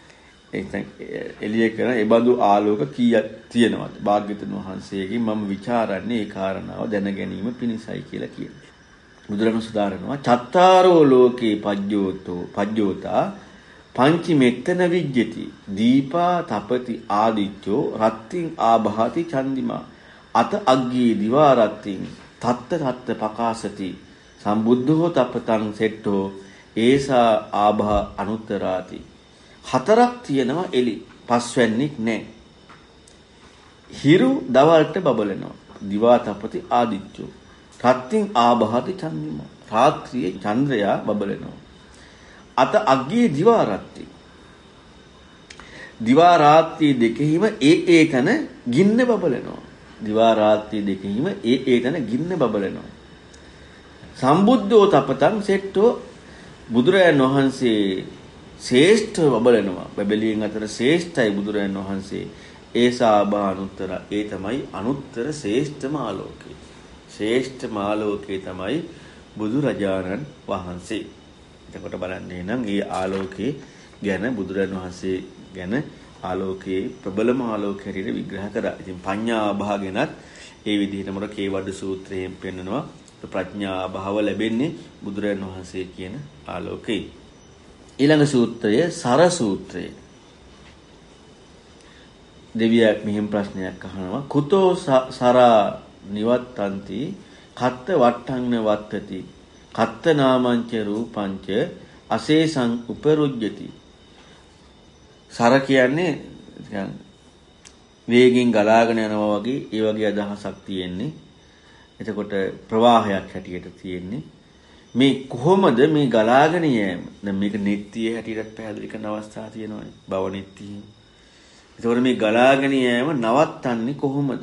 එළිය කරන ඒ බඳු ආලෝක කීයක් තියෙනවද භාග්‍යතුන් වහන්සේගෙන් මම ਵਿਚාරන්නේ ඒ කාරණාව දැන ගැනීම පිණිසයි කියලා කියනවා බුදුරජාණන් සුදාරනවා චත්තාරෝ ලෝකේ පජ්ජෝතෝ පජ්ජෝතා පංචි මෙත්තන විජ්ජති දීපා තපති ආදිත්‍යෝ රත්තිං ආභාති චන්දිමා අත අග්ගී දිවා රත්තිං තත්ත තත්ත පකාසති සම්බුද්ධෝ තපතං සෙට්ටෝ ඒසා ආභා අනුත්තරාති හතරක් තියෙනවා එලි පස්වැන්නෙක් නැහැ හිරු දවල්ට බබලනවා දිවා තපති ආදිත්‍යෝ රත්තිං ආභාති චන්දිමා රාත්‍රියේ චන්ද්‍රයා බබලනවා අත අග්ගී දිවා රත්ති දිවා රාත්‍රී දෙකෙහිම ඒ ඒ තන ගින්න බබලනවා. දිවා රාත්‍රී දෙකෙහිම ඒ ඒ තන ගින්න බබලනවා. සම්බුද්ධෝ තපතං සෙට්ටෝ බුදුරයන් වහන්සේ ශ්‍රේෂ්ඨ බබලනවා. බබලියන් අතර ශ්‍රේෂ්ඨයි බුදුරයන් වහන්සේ. ඒසාභා අනුත්තර ඒ තමයි අනුත්තර ශ්‍රේෂ්ඨම ආලෝකය. ශ්‍රේෂ්ඨම ආලෝකය තමයි බුදුරජාණන් වහන්සේ. එතකොට බලන්න එහෙනම් මේ ආලෝකයේ ගැන බුදුරජාණන් වහන්සේ ගැන ආලෝකයේ ප්‍රබලම ආලෝකය හැටියට විග්‍රහ කරා. ඉතින් පඤ්ඤා භාගෙනත් ඒ විදිහටම කේවඩ සූත්‍රයෙන් පෙන්නනවා ප්‍රඥා භාව ලැබෙන්නේ බුදුරජාණන් වහන්සේ කියන ආලෝකේ. ඊළඟ සූත්‍රය සර සූත්‍රය. දෙවියෙක් මෙහිම ප්‍රශ්නයක් අහනවා කුතෝ සරා නිවත්තන්ති කත්ත වට්ටංන වත්තති කත්ත නාමංච රූපංච අසේසං උපරුජ්ජති. සර කියන්නේ වේගින් ගලාගෙන යනවා වගේ ඒ වගේ අදහසක් තියෙන්නේ. එතකොට ප්‍රවාහයක් හැටියට තියෙන්නේ. මේ කොහොමද මේ ගලාගෙන යෑම? දැන් මේක නිට්ටිය හැටියට පැහැදිලි කරන අවස්ථා තියෙනවා. භව නිට්ටිය. එතකොට මේ ගලාගෙන යෑම නවත්තන්නේ කොහොමද?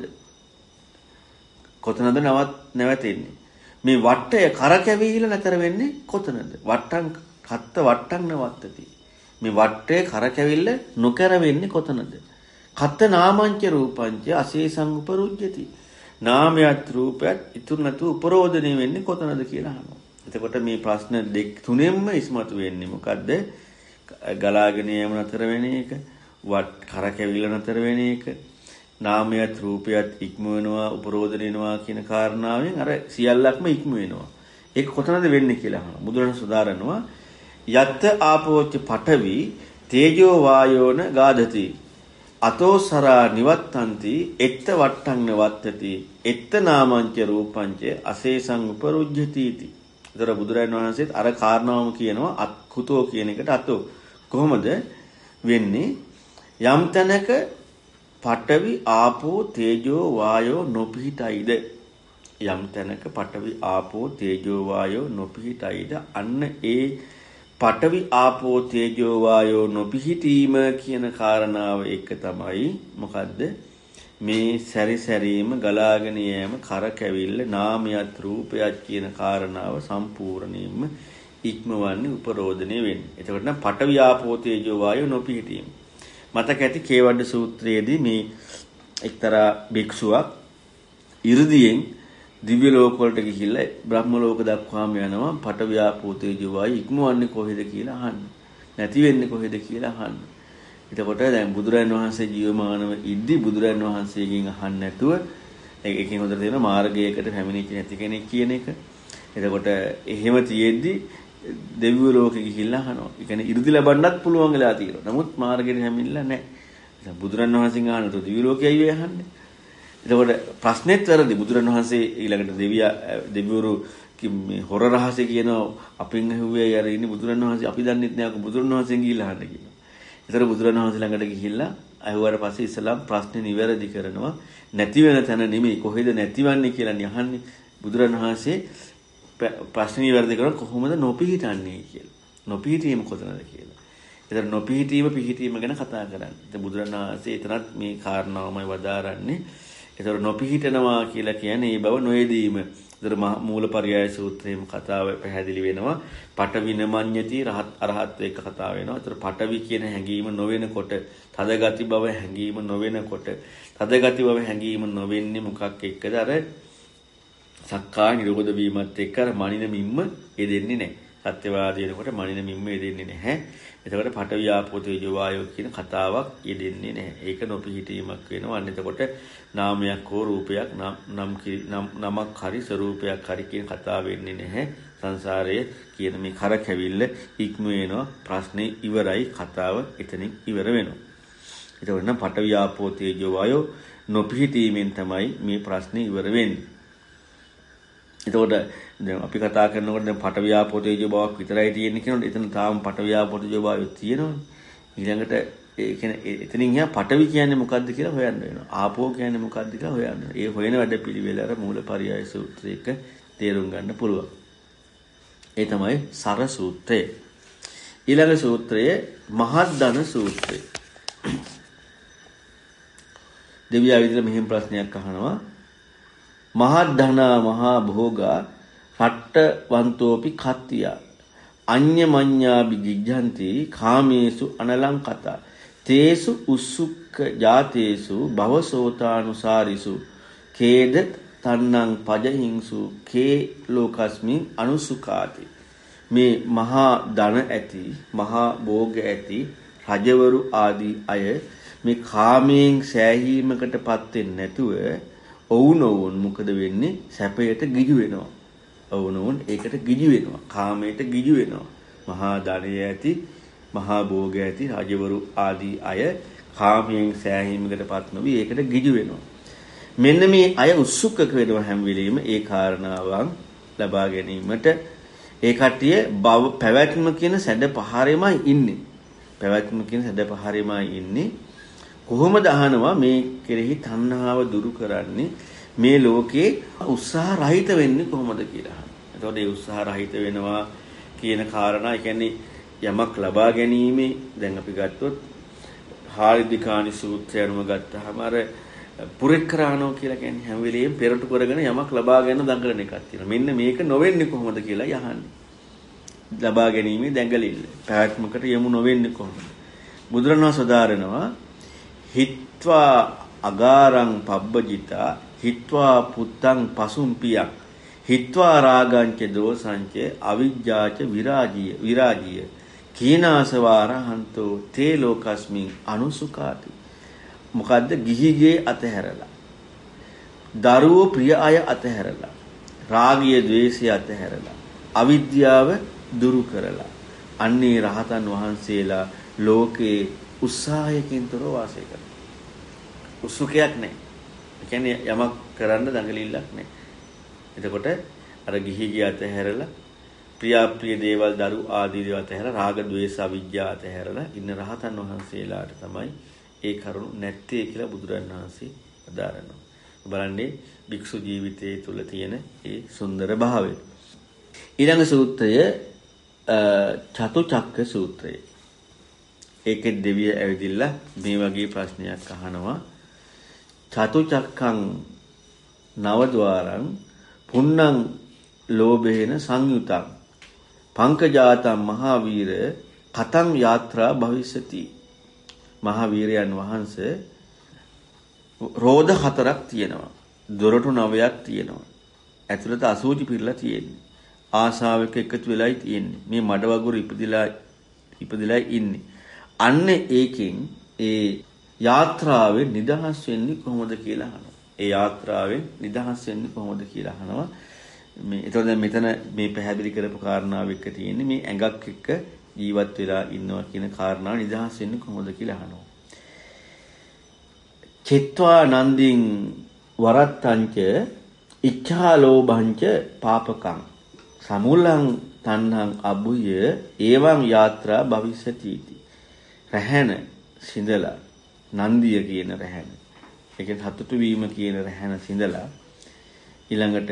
කොතනද නවත් නැවතෙන්නේ? මේ වටය කරකැවිලා නැතර වෙන්නේ කොතනද? වට්ටම් කත්ත වට්ටම් නවත්තති. මේ වටේ කරකැවිල්ල නොකර වෙන්නේ කොතනද? කත්ත නාමංච රූපංච අසේසං උපරුජ්ජති. නාමයත් රූපයත් ඉතුරු නැතුව උපරෝධණය වෙන්නේ කොතනද කියලා අහනවා. එතකොට මේ ප්‍රශ්න දෙක තුනෙන්ම ඉස්මතු වෙන්නේ මොකද්ද? ගලාගෙන යෑම නතර වෙන එක, වට කරකැවිල්ල නතර වෙන එක, නාමයත් රූපයත් ඉක්ම වෙනවා, උපරෝධණය වෙනවා කියන කාරණාවෙන් අර සියල්ලක්ම ඉක්ම වෙනවා. ඒක කොතනද වෙන්නේ කියලා අහනවා. බුදුරජාණන් සදාරනවා යත් ආපෝච්ච පඨවි තේජෝ වායෝන ගාධති අතෝසරා නිවත්තන්ති එත්ත වට්ටං නවත්තති එත්ත නාමංච රූපංච අසේසං උපරුජ්ජති इति. ඒතර බුදුරජාණන් වහන්සේත් අර කාරණාවම කියනවා අත්කුතෝ කියන එකට අතෝ. කොහොමද වෙන්නේ? යම් තැනක පඨවි ආපෝ තේජෝ වායෝ නොපිහිටයිද? යම් තැනක පඨවි ආපෝ තේජෝ වායෝ නොපිහිටයිද? අන්න ඒ පඨවි ආපෝ තේජෝ වායෝ නොපිහිටීම කියන කාරණාව එක තමයි මොකද්ද? මේ සැරි සැරීම ගලාගෙන යෑම කරකැවිල්ල නාමයත් රූපයත් කියන කාරණාව සම්පූර්ණයෙන්ම ඉක්මවන්නේ උපරෝධණය වෙන්නේ. එතකොට නම් පඨවි ආපෝ තේජෝ වායෝ නොපිහිටීම. මතක ඇති කේවඩ සූත්‍රයේදී මේ එක්තරා භික්ෂුවක් 이르දියෙන් දිව්‍ය ලෝක වලට ගිහිල්ලා බ්‍රහ්ම ලෝක දක්වාම යනවා පඨවි ආපෝ තේජෝ වායෝ ඉක්මවන්නේ කොහෙද කියලා අහන්න. නැති වෙන්නේ කොහෙද කියලා අහන්න. එතකොට දැන් බුදුරජාණන් වහන්සේ ජීවමානව ඉද්දි බුදුරජාණන් වහන්සේගෙන් අහන්න නැතුව ඒකෙන් හොඳට තියෙන මාර්ගයකට පැමිණෙච්ච නැති කෙනෙක් කියන එක. එතකොට එහෙම තියෙද්දි දෙව්‍ය ලෝකෙ ගිහිල්ලා අහනවා. ඒ කියන්නේ 이르දි ලබන්නත් පුළුවන් වෙලා තියෙනවා. නමුත් මාර්ගෙට හැමින්නලා නැහැ. දැන් බුදුරජාණන් වහන්සේගෙන් අහනකොට දිව්‍ය ලෝකෙ අයියෝ යහන්නේ. එතකොට ප්‍රශ්නෙත් වැරදි. බුදුරජාණන් වහන්සේ ඊළඟට දෙවියා දෙවිවරු මේ හොර රහසේ කියන අපෙන් ඇහුවේ අර ඉන්නේ බුදුරජාණන් වහන්සේ අපි දන්නෙත් නෑ බුදුරජාණන් වහන්සේගෙන් ගිහිල්ලා අහන්න කියලා. ඒතර බුදුරජාණන් වහන්සේ ළඟට ගිහිල්ලා අහුවාට පස්සේ ඉස්ලාම් ප්‍රශ්නේ නිවැරදි කරනවා. නැති වෙන තැන නෙමෙයි කොහෙද නැතිවන්නේ කියලා අහන්නේ. බුදුරජාණන් වහන්සේ ප්‍රශ්නේ නිවැරදි කරන කොහොමද නොපිහිටන්නේ කියලා. නොපිහිටීම කොතනද කියලා. ඒතර නොපිහිටීම පිහිටීම ගැන කතා කරන්නේ. ඉතින් බුදුරජාණන් වහන්සේ එතනත් මේ කාරණාවමයි වදාරන්නේ. ඒතර නොපිහිටනවා කියලා කියන්නේ ඒ බව නොයදීම. ඒතර මූලපරියාය සූත්‍රයේම කතාව පැහැදිලි වෙනවා. පඨවි නමඤ්ඤති රහත් අරහත් එක්ක කතා වෙනවා. ඒතර පඨවි කියන හැඟීම නොවෙනකොට, තදගති බව හැඟීම නොවෙනකොට, තදගති බව හැඟීම නොවෙන්නේ මොකක් එක්කද? අර සක්කාය නිරෝධ වීමත් එක්ක අර මනින මිම්ම එදෙන්නේ නැහැ. සත්‍යවාදී වෙනකොට මනින මිම්ම එදෙන්නේ නැහැ. එතකොට පඨවි ආපෝ තේජෝ වායෝ කියන කතාවක් යෙදෙන්නේ නැහැ. ඒක නොපිහිටීමක් වෙනවා. අන්න එතකොට නාමයක් හෝ රූපයක් නම් නමක් හරි ස්වરૂපයක් හරි කියන කතාව වෙන්නේ නැහැ. සංසාරයේ කියන මේ කරකැවිල්ල ඉක්ම වෙනවා. ප්‍රශ්නේ ඉවරයි. කතාව එතනින් ඉවර වෙනවා. එතකොට නම් පඨවි ආපෝ තේජෝ වායෝ නොපිහිටීමෙන් තමයි මේ ප්‍රශ්නේ ඉවර වෙන්නේ. එතකොට දැන් අපි කතා කරනකොට දැන් පඨවි ආපෝ තේජෝ බවක් විතරයි තියෙන්නේ කියනකොට එතන තාම පඨවි ආපෝ තේජෝ බව තියෙනවනේ. ඊළඟට ඒ කියන්නේ එතනින් එහා පඨවි කියන්නේ මොකද්ද කියලා හොයන්න වෙනවා. ආපෝ කියන්නේ මොකද්ද කියලා හොයන්න. ඒ හොයන වැඩ පිළිවෙල අර මූලපරියාය සූත්‍රයක තේරුම් ගන්න පුළුවන්. ඒ තමයි සර සූත්‍රය. ඊළඟ සූත්‍රය මහත් ධන සූත්‍රය. දෙවියා විදිහට මෙහෙම ප්‍රශ්නයක් අහනවා. මහා ධනා මහා භෝගා රට්ටවන්තෝපි කත්තියා අඤ්ඤමඤ්ඤාබි ගිජ්ජන්ති කාමේසු අනලංකතා තේසු උස්සුක්ක ජාතේසු භවසෝතානුසාරිසු කේද තන්නං පජහිංසු කේ ලෝකස්මින් අනුසුකාති. මේ මහා ධන ඇති මහා භෝග ඇති රජවරු ආදී අය මේ කාමයෙන් සෑහීමකටපත් වෙන්නේ නැතුව ඔවුනොවුන් මොකද වෙන්නේ? සැපයට ගිජු වෙනවා. ඔවුනොවුන් ඒකට ගිජු වෙනවා. කාමයට ගිජු වෙනවා. මහා ධනය ඇති මහා භෝග ඇති රජවරු ආදී අය කාමයෙන් සෑහීමකටපත් නොවි ඒකට ගිජු වෙනවා. මෙන්න මේ අය උත්සුකක වෙනවා හැම වෙලෙම ඒ කාරණාවන් ලබා ගැනීමට. ඒ කට්ටිය භව පැවැත්ම කියන සැඩ පහරෙමයි ඉන්නේ. පැවැත්ම කියන සැඩ පහරෙමයි ඉන්නේ. කොහොමද අහනවා මේ කෙරෙහි තණ්හාව දුරු කරන්නේ? මේ ලෝකේ උත්සාහ රහිත වෙන්නේ කොහොමද කියලා අහනවා. එතකොට ඒ උත්සාහ රහිත වෙනවා කියන කාරණා, ඒ කියන්නේ යමක් ලබා ගැනීමේ දැන් අපි ගත්තොත් හාරිදිකානි සූත්‍රය අනුව ගත්තාම අර පුරෙක්කරානෝ කියලා කියන්නේ හැම වෙලෙම පෙරට කරගෙන යමක් ලබා ගන්න දඟලන එකක් තියෙනවා. මෙන්න මේක නොවෙන්නේ කොහොමද කියලා යහන්නේ. ලබා ගැනීමේ දැඟලිල්ල. පැවැත්මකට යමු නොවෙන්නේ කොහොමද? බුදුරණවහන්සේ සදාරනවා හිත්වා අගාරං පබ්බජිතා හිත්වා පුත්තං පසුම්පියක් හිත්වා රාගංච දෝසංච අවිජ්ජාච විරාජීය විරාජීය කීනාසවාරහන්තෝ තේ ලෝකස්මින් අනුසුකාති. මොකද්ද? ගිහිගේ අතහැරලා දරුවෝ ප්‍රිය අය අතහැරලා රාගය ද්වේෂය අතහැරලා අවිද්‍යාව දුරු කරලා අන්නේ රහතන් වහන්සේලා ලෝකේ උත්සාහයකින් තොරව වාසය කරනවා. උත්සුකයක් නැහැ. ඒ කියන්නේ යමක් කරන්න දඟලිල්ලක් නැහැ. එතකොට අර ගිහි ගිය අතහැරලා ප්‍රියාප්‍රිය දේවල් දරු ආදී දේවල් අතහැරලා රාග ద్వේෂ අවිජ්ජා අතහැරලා ඉන්න රහතන් වහන්සේලාට තමයි ඒ කරුණ නැත්තේ කියලා බුදුරජාණන් වහන්සේ අදාරනවා. බලන්නේ භික්ෂු ජීවිතයේ තුල තියෙන ඒ සුන්දර භාවය. ඊළඟ සූත්‍රය චතුචක්ක සූත්‍රය. ඒකේ දෙවිය ඇවිදිලා මේ වගේ ප්‍රශ්නයක් අහනවා. චතුචක්කං නවද්වාරං පුන්නං ලෝභේන සංයුතං පංකජාතං මහාවීර කතං යාත්‍රා භවිෂති. මහාවීරයන් වහන්සේ රෝධ හතරක් තියෙනවා. දොරටු නවයක් තියෙනවා. ඇතුළත අසූචි පිරලා තියෙන්නේ. ආශාවක එකතු වෙලායි තියෙන්නේ. මේ මඩ වගුරු ඉපදිලා ඉපදිලා ඉන්නේ. අන්න ඒකෙන් ඒ යාත්‍රාවෙන් නිදහස් වෙන්නේ කොහොමද කියලා අහනවා. ඒ යාත්‍රාවෙන් නිදහස් වෙන්නේ කොහොමද කියලා අහනවා. මේ ඒතකොට දැන් මෙතන මේ පැහැදිලි කරපු කාරණාව එක්ක තියෙන්නේ මේ ඇඟක් එක්ක ජීවත් වෙලා ඉන්නවා කියන කාරණාව නිදහස් වෙන්නේ කොහොමද කියලා අහනවා. චිත්වා නන්දින් වරත්තංච ඉච්ඡා ලෝභංච පාපකං සමුලං තණ්හං අබුය එවං යාත්‍රා භවිෂති. රැහැන සිඳලා නන්දිය කියන රැහැන. ඒ කියන්නේ හතුටු වීම කියන රැහැන සිඳලා ඊළඟට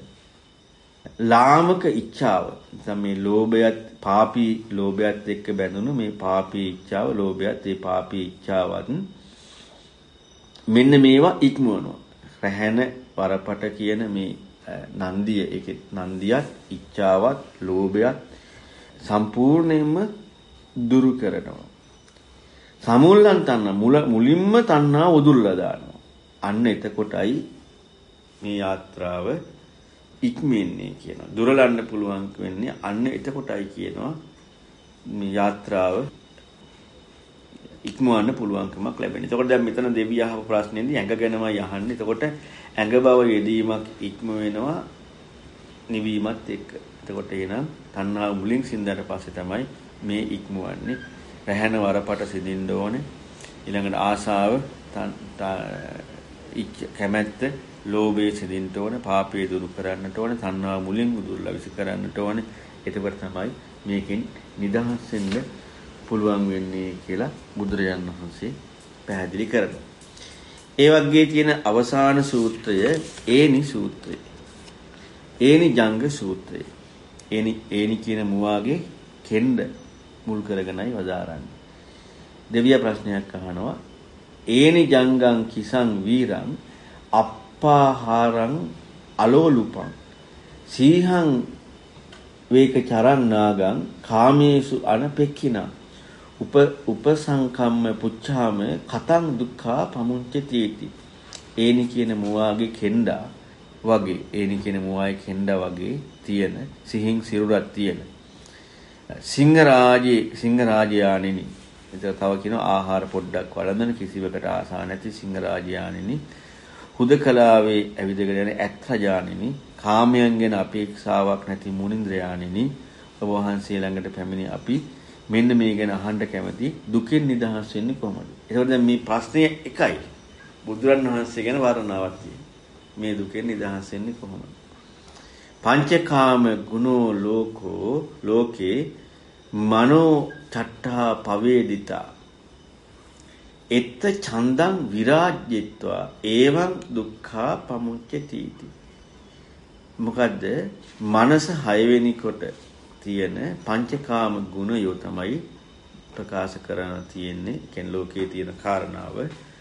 ලාමක ඉච්ඡාව. නැත්නම් මේ ලෝභයත් පාපී ලෝභයත් එක්ක බැඳුණු මේ පාපී ඉච්ඡාව ලෝභයත් ඒ පාපී ඉච්ඡාවත් මෙන්න මේවා ඉක්මවනවා. රැහැන වරපට කියන මේ නන්දිය ඒකේ නන්දියත් ඉච්ඡාවත් ලෝභයත් සම්පූර්ණයෙන්ම දුරු කරනවා. සමුල්ලන් තණ්හ මුල මුලින්ම තණ්හා උදුල්ලා දානවා. අන්න එතකොටයි මේ යාත්‍රාව ඉක්මෙන්නේ කියනවා. දුරලන්න පුළුවන් වෙන්නේ අන්න එතකොටයි කියනවා මේ යාත්‍රාව ඉක්මවන්න පුළුවන්කමක් ලැබෙනවා. එතකොට දැන් මෙතන දෙවිය අහපු ප්‍රශ්නේදී ඇඟ ගැනමයි අහන්නේ. එතකොට ඇඟ බව යෙදීමක් ඉක්ම වෙනවා නිවීමත් එක්ක. එතකොට එහෙනම් තණ්හාව මුලින් සින්දාට පස්සේ තමයි මේ ඉක්මවන්නේ. රැහැන වරපට සිඳින්න ඕනේ. ඊළඟට ආශාව කැමැත්ත ලෝභය සිඳින්න ඕනේ. පාපය දුරු කරන්නට ඕනේ. තණ්හාව මුලින් උදුල්ලා විසි කරන්නට ඕනේ. එතකොට තමයි මේකෙන් නිදහස් වෙන්න පුළුවන් වෙන්නේ කියලා බුදුරජාණන් වහන්සේ පැහැදිලි කරනවා. ඒ වගේ තියෙන අවසාන සූත්‍රය ඒනි සූත්‍රය. ඒනි ජංග සූත්‍රය. ඒනි ඒනි කියන මුවාගේ කෙන්ඩ මුල් කරගෙනයි වදාරන්නේ. දෙවියා ප්‍රශ්නයක් අහනවා. ඒනි ජංගං කිසං වීරං අප්පාහාරං අලෝලුපං සීහං වේක චරන් නාගං කාමේසු අනපෙක්ඛිනා උප උපසංකම්ම පුච්ඡාම කතං දුක්ඛා පමුංචති. ඒනි කියන මුවාගේ කෙන්ඩා වගේ ඒනි කියන මුවාගේ කෙන්ඩා වගේ තියෙන සිහින් සිරුරක් තියෙන සිංහරාජේ සිංහරාජයාණෙනි. එතන තව කියනවා ආහාර පොඩ්ඩක් වළඳන කිසිවකට ආසා නැති සිංහරාජයාණෙනි. හුදකලාවේ ඇවිදගෙන යන ඇත්රජාණෙනි. කාමයන් ගැන අපේක්ෂාවක් නැති මුනිంద్రයාණෙනි. ඔබ වහන්සේ ළඟට පැමිණි අපි මෙන්න මේ ගැන අහන්න කැමති. දුකෙන් නිදහස් වෙන්නේ කොහොමද? ඒකෝද දැන් මේ ප්‍රශ්නේ එකයි. බුදුරන් වහන්සේ ගැන වර්ණනාවක් තියෙනවා. මේ දුකෙන් නිදහස් වෙන්නේ කොහොමද? පංචකාම ගුණෝ ලෝකෝ ලෝකේ මනෝ චට්ඨා පවේදිතා එත්ත ඡන්දං විරාජ්‍යත්වා එවං දුක්ඛා පමුච්චති. මොකද්ද? මනස හයවෙනි කොට තියෙන පංචකාම ගුණය තමයි ප්‍රකාශ කරන්න තියෙන්නේ. කෙන් ලෝකයේ තියෙන කාරණාව.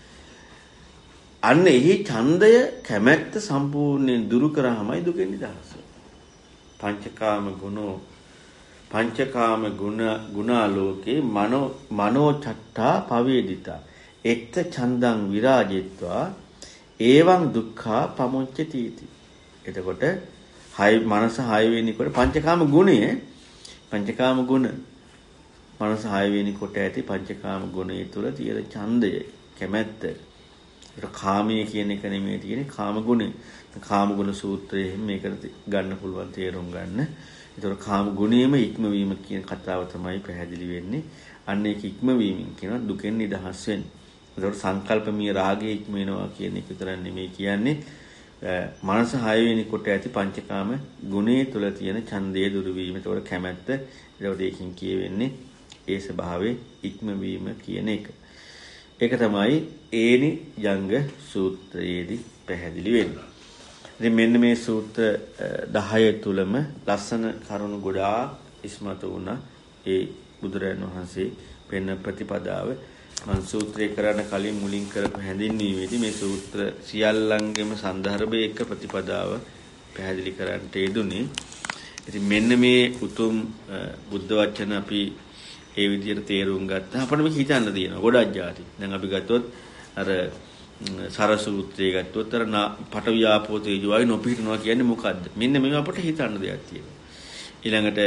අන්න එහි ඡන්දය කැමැත්ත සම්පූර්ණයෙන් දුරු කරාමයි දුකෙන් නිදහස් වෙන්නේ. පංචකාම ගුණෝ පංචකාම ගුණ ගුණාලෝකේ මනෝ මනෝ චට්ඨා පවේදිතා එත්ත ඡන්දං විරාජිත්වා එවං දුක්ඛා පමුච්චති. එතකොට හය මනස හය වෙනි කොට පංචකාම ගුණය පංචකාම ගුණ මනස හය වෙනි කොට ඇති පංචකාම ගුණය තුල තියෙන ඡන්දය කැමැත්ත. ඒක කාමයේ කියන එක නෙමෙයි තියෙන්නේ කාම ගුණය. කාම ගුණ සූත්‍රයෙන් මේකට ගන්න පුළුවන් තේරුම් ගන්න. ඒතකොට කාම ගුණයේම ඉක්මවීම කියන කතාව තමයි පැහැදිලි වෙන්නේ. අන්න ඒක ඉක්මවීමෙන් කියන දුකෙන් නිදහස් වෙන්නේ. ඒතකොට සංකල්පමීය රාගය ඉක්ම වෙනවා කියන එක විතර නෙමෙයි කියන්නේ. මනස හය වෙනි කොට ඇති පංචකාම ගුණයේ තුල තියෙන ඡන්දයේ දුරු වීම. ඒතකොට කැමැත්ත. ඒතකොට ඒකින් කියවෙන්නේ ඒ ස්වභාවයේ ඉක්මවීම කියන එක. ඒක තමයි ඒනි ජංග සූත්‍රයේදී පැහැදිලි වෙන්නේ. ඉතින් මෙන්න මේ සූත්‍ර දහය තුලම ලස්සන කරුණු ගොඩාක් ඉස්මතු වුණා. ඒ බුදුරජාණන් වහන්සේ පෙන්න ප්‍රතිපදාව මම සූත්‍රය කරන්න කලින් මුලින් කරපු හැඳින්වීමේදී මේ සූත්‍ර සියල්ලංගෙම සන්දර්භයේ එක ප්‍රතිපදාව පැහැදිලි කරන්නට යෙදුනේ. ඉතින් මෙන්න මේ උතුම් බුද්ධ වචන අපි ඒ විදිහට තේරුම් ගත්තා. අපිට මේක හිතන්න තියෙනවා ගොඩක් ಜಾති. දැන් අපි ගත්තොත් අර සර සූත්‍රය ගත්තොත් අර පඨවි ආපෝ තේජෝ වයි නොපිහිටනවා කියන්නේ මොකද්ද? මෙන්න මේව අපිට හිතන්න දෙයක් තියෙනවා. ඊළඟට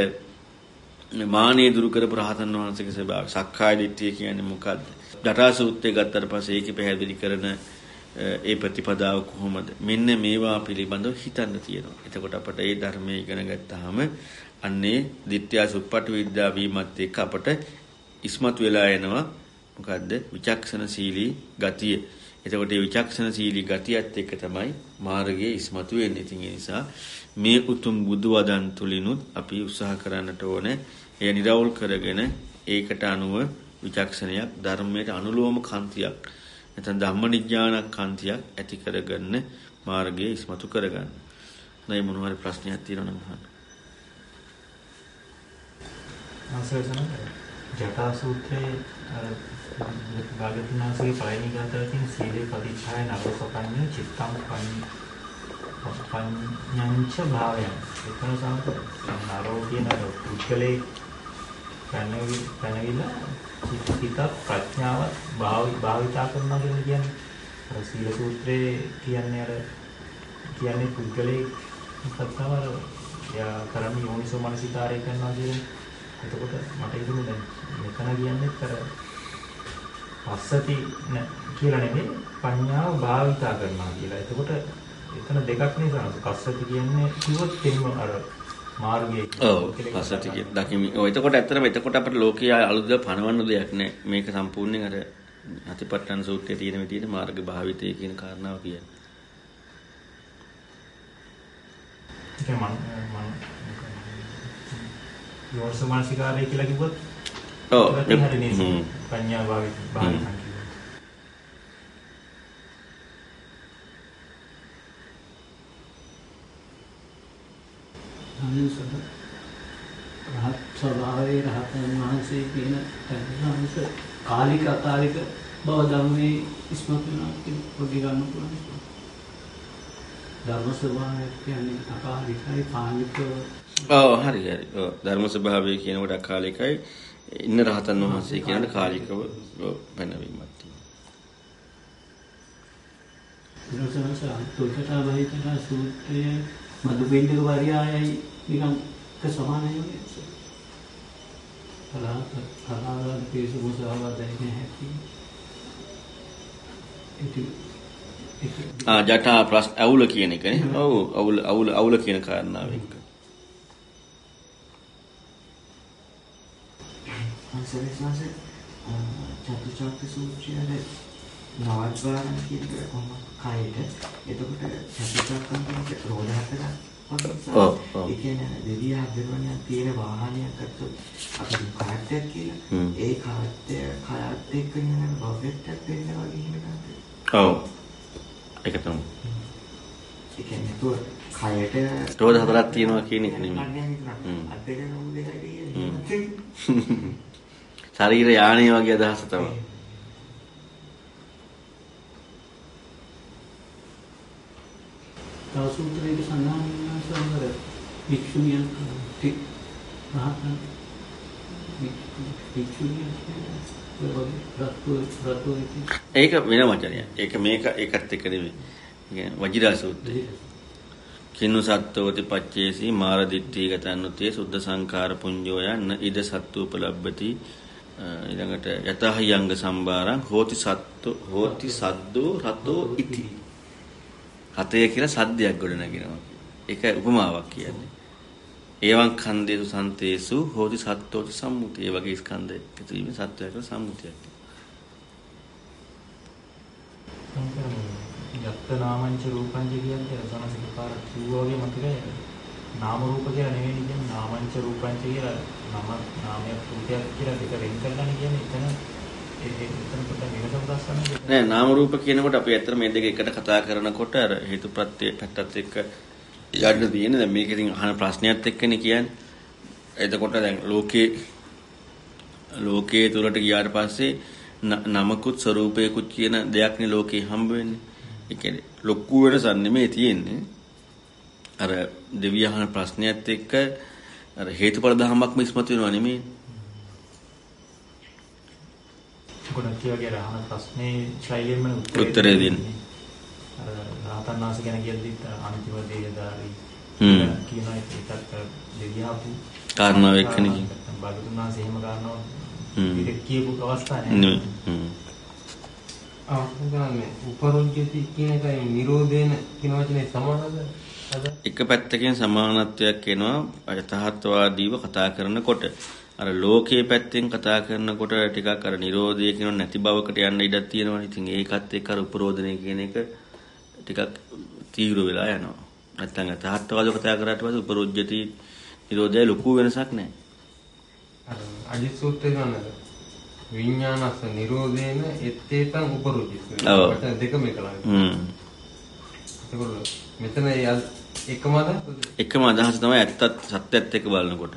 මානෙ දුරු කරපු රහතන් වහන්සේගේ ස්වභාවය සක්කාය දිට්ඨිය කියන්නේ මොකද්ද? ජටා සූත්‍රය ගත්තට පස්සේ ඒකේ පැහැදිලි කරන ඒ ප්‍රතිපදාව කොහොමද? මෙන්න මේවා පිළිබඳව හිතන්න තියෙනවා. එතකොට අපිට ඒ ධර්මයේ ඉගෙන ගත්තාම අන්නේ දිට්ඨිය සුප්පටි විද්‍යා වීමත් එක්ක අපට ඉස්මතු වෙලා එනවා මොකද්ද? විචක්ෂණශීලී ගතිය. එතකොට මේ විචක්ෂණශීලී ගතියත් එක්ක තමයි මාර්ගයේ ඉස්මතු වෙන්නේ. ඉතින් ඒ නිසා මේ උතුම් බුදු වදන් තුලිනුත් අපි උත්සාහ කරන්නට ඕනේ. එය නිරවුල් කරගෙන ඒකට අනුව විචක්ෂණයක් ධර්මයට අනුලෝම කාන්තියක් නැත්නම් ධම්මනිඥානක් කාන්තියක් ඇති කරගන්න මාර්ගයේ ඉස්මතු කරගන්න. නැයි මොනවාරි ප්‍රශ්නයක් තියෙනවා නම් අහන්න. ආසයසන ජටා සූත්‍රයේ අර භාගතුනාගේ පළවෙනි ගාථාවෙන් සීලේ පරිච්ඡාය නවසපඤ්ඤ චිත්තං පඤ්ඤංච භාවයන් ඒකන සමත ආරෝග්‍යන පුද්ගලේ පැනවි පැනවිලා චිත්ත ප්‍රඥාව භාවිතා කරනවා කියන්නේ අර සීල සූත්‍රයේ කියන්නේ අර කියන්නේ පුද්ගලේ සත්‍යවර යා කරන්නේ යෝනිසෝ මනසිකාරය කරනවා කියන්නේ. එතකොට මට හිතුනේ දැන් මෙතන කියන්නේ අර පස්සති කියලා නෙමෙයි පඤ්ඤාව භාවිතා කරනවා කියලා. එතකොට එතන දෙකක් නේ පස්සති කියන්නේ කිව්වොත් තේම අර මාර්ගයේ ඔව් පස්සති කිය දකිමි. ඔය එතකොට ඇත්තටම එතකොට අපිට ලෝකයේ අලුත් පණවන්න දෙයක් නැහැ. මේක සම්පූර්ණයෙන් අර අතිපට්ඨාන සූත්‍රයේ තියෙන විදිහට මාර්ග භාවිතය කියන කාරණාව කියන්නේ. ඒක මම මම යෝනිසෝමනසිකාරය කියලා කිව්වොත් ඔව් පඤ්ඤා භාවිත භාවිත අනිසත රහත් ස්වභාවයේ රහතන් වහන්සේ කියන තැනස කාලික අකාලික බව ධර්මයේ ඉස්මතු වෙනවා කියන පොඩි ගන්න පුළුවන්. ධර්ම ස්වභාවය කියන්නේ අකාලිකයි කාලික. ඔව් හරි හරි. ඔව් ධර්ම ස්වභාවය කියනකොට අකාලිකයි ඉන්න රහතන් වහන්සේ කියනකොට කාලිකව වෙනවීමක් තියෙනවා. ඊළඟට තුල්කටා වහිතන සූත්‍රයේ මදුපිණ්ඩික වරියායයි නිකන් එක සමානයි වගේ. කලා කලාවල පිසු මුසාවා දැනෙන්නේ නැති. ආ ජටා ප්‍රශ්න අවුල කියන එකනේ. ඔව් අවුල අවුල අවුල කියන කාරණාව එක්ක. අන්සරේසාස චතුචක්‍ර සූත්‍රයේ නවත්වාරණ කියන කොහොම කායයට එතකොට චතුචක්‍රම් කියන්නේ රෝධ හතරක්. ඔව් ඔව්. ඒ කියන්නේ දෙවිය හදවන්නේ තියෙන වාහනයක් අතට අපි කාර්යයක් කියලා. ඒ කාර්යය කාර්යත් එක්ක යන බවෙට්ටක් වෙනවා වගේ නේද? ඔව්. ඒක තමයි. ඒ කියන්නේ તો කයට රෝධ හතරක් තියෙනවා කියන එක නෙමෙයි. අතේ නෝ දෙකයි කියන්නේ. ශරීර යානේ වගේ අදහස තමයි. තව සූත්‍රයක සඳහන් වෙනවා සමහර වික්ෂුණියන් ටි රහතන් වික්ෂුණියන් ඒක වෙන වචනයක්. ඒක මේක ඒකත් එක්ක නෙමෙයි. කියන්නේ වජිරා සූත්‍රය. කිනු සත්තෝති පච්චේසි මාර දිට්ඨි ගතන්නුතේ සුද්ධ සංඛාර පුඤ්ජෝ යන්න ඉද සත්තු උපලබ්බති ඊළඟට යතහයංග සම්බාරං හෝති සත්තු හෝති සද්දෝ රතෝ ඉති. හතේ කියලා සද්දයක් ගොඩ නැගිනවා. ඒක උපමාවක් කියන්නේ. ඒවං ඛන්දේසු සන්තේසු හෝති සත්තෝති සම්මුති. ඒ වගේ ස්කන්ධ එකතු වීම සත්‍යයක සම්මුතියක්. යත්ත නාමංච රූපංච කියන්නේ සමසික පාර කිව්වා වගේ මතකයි. නාම රූප කියලා නෙවෙයි කියන්නේ නාමංච රූපංච කියලා නම නාමයක් රූපයක් කියලා දෙක වෙන් කරලා කියන්නේ එතන ඒ එතන කොට වෙනසක් දැක්වන්නේ නෑ. නාම රූප කියනකොට අපි ඇත්තට මේ දෙක එකට කතා කරනකොට අර හේතුප්‍රත්‍ය පැත්තත් එක්ක යන්න තියෙන දැන් මේක ඉතින් අහන ප්‍රශ්නයත් එක්කනේ කියන්නේ. එතකොට දැන් ලෝකේ ලෝකයේ තුලට ගියාට පස්සේ නමකුත් ස්වરૂපයකුත් කියන දෙයක්නේ ලෝකේ හම්බ වෙන්නේ. ඒ කියන්නේ ලොකු වෙනසක් නෙමෙයි තියෙන්නේ. අර දෙවිය අහන ප්‍රශ්නයත් එක්ක අර හේතුඵල ධර්මයක්ම ඉස්මතු වෙනවා නෙමෙයි. ගොඩක් කියවගේ අහන ප්‍රශ්නේ ශෛලියෙන්ම උත්තරේ දෙන්නේ. අර රහතන් වහන්සේ ගැන කියද්දිත් අන්තිම දේහදාරි හ්ම් කියන එකත් දෙවියහපු කාරණාව එක්කනේ කියන්නේ. බාගතුන් වහන්සේ එහෙම කාරණාවක් හ්ම් ඒක කියපු අවස්ථාවක් නෑ. හ්ම් ආ උදාන්නේ උපරොජ්ජති කියන එකයි නිරෝධේන කියන වචනේ සමානද? එක පැත්තකින් සමානත්වයක් එනවා යථාර්ථවාදීව කතා කරනකොට. අර ලෝකයේ පැත්තෙන් කතා කරනකොට ටිකක් අර නිරෝධය කියන නැති බවකට යන්න ඉඩක් තියෙනවා. ඉතින් ඒකත් එක්ක අර උපරෝධනය කියන එක ටිකක් තීව්‍ර වෙලා යනවා. නැත්නම් යථාර්ථවාදව කතා කරාට පස්සේ උපරෝධ්‍යති නිරෝධය ලොකු වෙනසක් නැහැ. අර අජිත් සූත්‍රය ගන්නද? විඥානස්ස නිරෝධේන එත්තේතං උපරෝධ්‍යති. වචන දෙකම එකලයි. හ්ම්. ඒකවල මෙතන එකම අදහස එකම අදහස තමයි ඇත්තත් සත්‍යයත් එක්ක බලනකොට.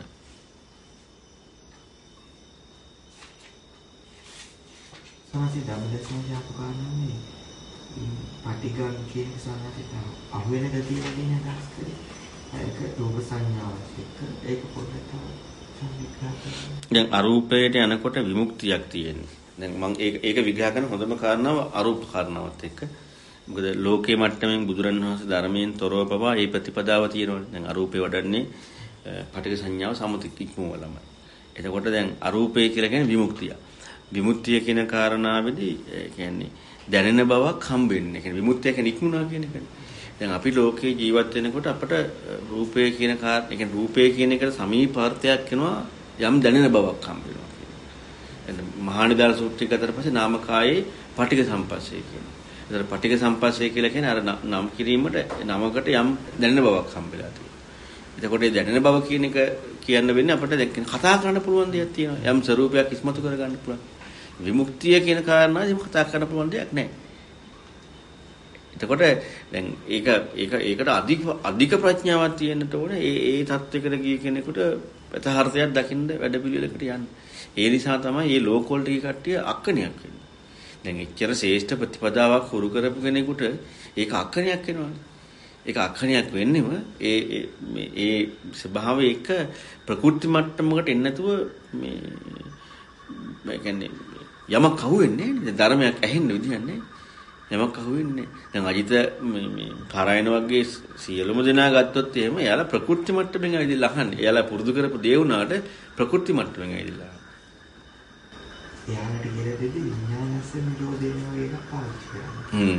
සමාජයේ ධම්මදර්ශන ජාතකාරණන්නේ පටිඝ කියන සාහසිත අහුවෙන ගතිය වගේ නේද කරේ. ඒක රූප සංඥාවක් එක්ක ඒක පොඩ්ඩක් සංවිග්‍රහ කරන්න. දැන් අරූපයට යනකොට විමුක්තියක් තියෙනවා. දැන් මම ඒක ඒක විග්‍රහ කරන හොඳම කාරණාව අරූප කාරණාවත් එක්ක. මොකද ලෝකේ මට්ටමින් බුදුරණවහන්සේ ධර්මයෙන් තොරව පවා මේ ප්‍රතිපදාව තියෙනවනේ. දැන් අරූපේ වඩන්නේ පටිඝ සංඥාව සමුතික් ඉක්මවලම. එතකොට දැන් අරූපේ කියලා කියන්නේ විමුක්තිය. විමුක්තිය කියන කාරණාවේදී කියන්නේ දැනෙන බවක් හම්බ වෙන්නේ. ඒ කියන්නේ විමුක්තිය කියන්නේ ඉක්මුණා කියන එකනේ. දැන් අපි ලෝකේ ජීවත් වෙනකොට අපට රූපය කියන කාරණා, ඒ කියන්නේ රූපය කියන එකට සමීපාර්ථයක් වෙනවා යම් දැනෙන බවක් හම්බ වෙනවා කියන්නේ. එතන මහානිදාන සූත්‍රය ගතට පස්සේ නාමකායේ පටිඝ සම්පස්සේ කියනවා. ඒතර පටිඝ සම්පස්සේ කියලා කියන්නේ අර නම් කිරීමට නමකට යම් දැනෙන බවක් හම්බෙලා තියෙනවා. එතකොට මේ දැනෙන බව කියන එක කියන්න වෙන්නේ අපිට දැන් කතා කරන්න පුළුවන් දෙයක් තියෙනවා. යම් ස්වરૂපයක් ඉස්මතු කර ගන්න පුළුවන්. විමුක්තිය කියන කාරණාව එහෙම කතා කරන්න පුළුවන් දෙයක් නැහැ. එතකොට දැන් ඒක ඒක ඒකට අධික අධික ප්‍රඥාවක් තියෙන්නට ඕනේ. ඒ ඒ தත්වයකට ගිය කෙනෙකුට යථාර්ථයක් දකින්න වැඩපිළිවෙලකට යන්න. ඒ නිසා තමයි මේ ලෝකවල ටික කට්ටිය අක්කණයක් වෙන්නේ. දැන් එච්චර ශ්‍රේෂ්ඨ ප්‍රතිපදාවක් හුරු කරපු කෙනෙකුට ඒක අක්කණයක් වෙනවනේ. ඒක අක්කණයක් වෙන්නෙම ඒ මේ ඒ ස්වභාවය එක ප්‍රකෘති මට්ටමකට එන්නේ නැතුව මේ මේ කියන්නේ යමක් අහුවෙන්නේ නැහැ. ධර්මයක් ඇහෙන්න විදියක් නැහැ. යමක් අහුවෙන්නේ. දැන් අජිත මේ මේ පාරායන වගේ සියලුම දෙනා ගත්තොත් එහෙම එයාලා ප්‍රකෘති මට්ටමින් ඇවිදලා අහන්නේ. එයාලා පුරුදු කරපු දේ වුණාට ප්‍රකෘති මට්ටමින් ඇවිදලා. එයාලට කියලා දෙද්දි විඥානස්ස නිරෝධේන වගේ එකක් පාවිච්චි කරනවා. හ්ම්.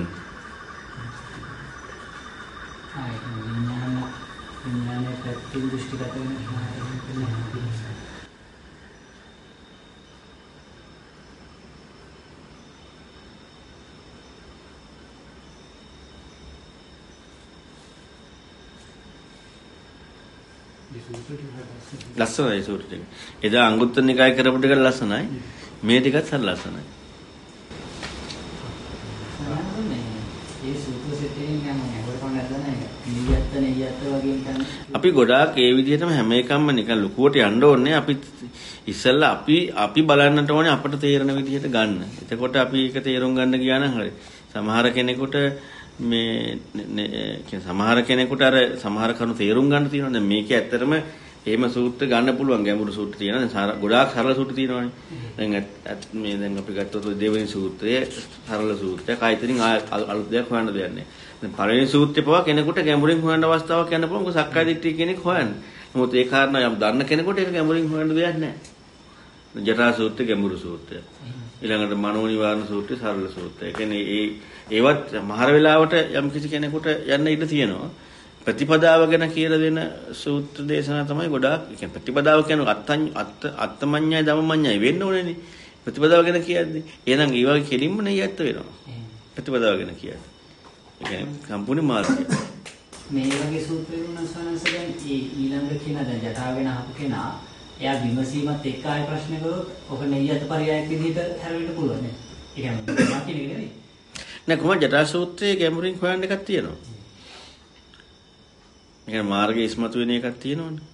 ආයි විඥාන විඥානයේ පැත්තෙන් දෘෂ්ටිගත වෙන ලස්සනයි සූත්‍ර ටික. එදා අංගුත්තර නිකාය කරපු ටික ලස්සනයි. මේ ටිකත් හරි ලස්සනයි. අපි ගොඩාක් ඒ විදිහටම හැම එකක්ම නිකන් ලුකුවට යන්න ඕනේ. අපි ඉස්සෙල්ලා අපි අපි බලන්නට ඕනේ අපට තේරෙන විදිහට ගන්න. එතකොට අපි ඒක තේරුම් ගන්න ගියා නම් හරි. සමහර කෙනෙකුට මේ සමහර කෙනෙකුට අර සමහර කරුණු තේරුම් ගන්න තියෙනවා. දැන් මේකේ ඇත්තටම එහෙම සූත්‍ර ගන්න පුළුවන් ගැඹුරු සූත්‍ර තියෙනවා. දැන් ගොඩාක් සරල සූත්‍ර තියෙනවානේ. දැන් මේ දැන් අපි ගත්තොත් දෙවෙනි සූත්‍රය සරල සූත්‍රයක්. ආයතනින් අලුත් දෙයක් හොයන්න දෙයක් නැහැ. දැන් පළවෙනි සූත්‍රය පවා කෙනෙකුට ගැඹුරින් හොයන්න අවස්ථාවක් යන්න පුළුවන්. මොකද සක්කාය දිට්ඨිය කෙනෙක් හොයන්නේ. නමුත් ඒ කාරණා යම් දන්න කෙනෙකුට ඒක ගැඹුරින් හොයන්න දෙයක් නැහැ. ජටා සූත්‍රය ගැඹුරු සූත්‍රය. ඊළඟට මනෝ නිවාරණ සූත්‍රය සරල සූත්‍රය. ඒ කියන්නේ ඒ ඒවත් මහර වෙලාවට යම් කිසි කෙනෙකුට යන්න ඉඩ තියෙනවා. ප්‍රතිපදාව ගැන කියලා දෙන සූත්‍ර දේශනා තමයි ගොඩාක්. ඒ කියන්නේ ප්‍රතිපදාව කියන්නේ අත්ත අත්තමඤ්ඤයි ධම්මමඤ්ඤයි වෙන්න ඕනේනේ. ප්‍රතිපදාව ගැන කියන්නේ. එහෙනම් ඒ වගේ කෙලින්ම නෙයත් වෙනවා. ප්‍රතිපදාව ගැන කියන්නේ. ඒ කියන්නේ සම්පූර්ණ මාර්ගය. මේ වගේ සූත්‍ර වුණා සනස දැන් ඒ ඊළඟ කියන දැන් ජටාවෙන අහපු කෙනා එයා විමසීමත් එක්ක ආය ප්‍රශ්න කළොත් ඔක නෙයත් පරයයක් විදිහට හැරෙන්න පුළුවන් නේ. ඒ කියන්නේ මා කියන එක නෙවෙයි. නෑ කොහොමද ජටා සූත්‍රයේ ගැඹුරින් හොයන්න එකක් තියෙනවා. මේක මාර්ගයේ ඉස්මතු වෙන එකක් තියෙනවනේ.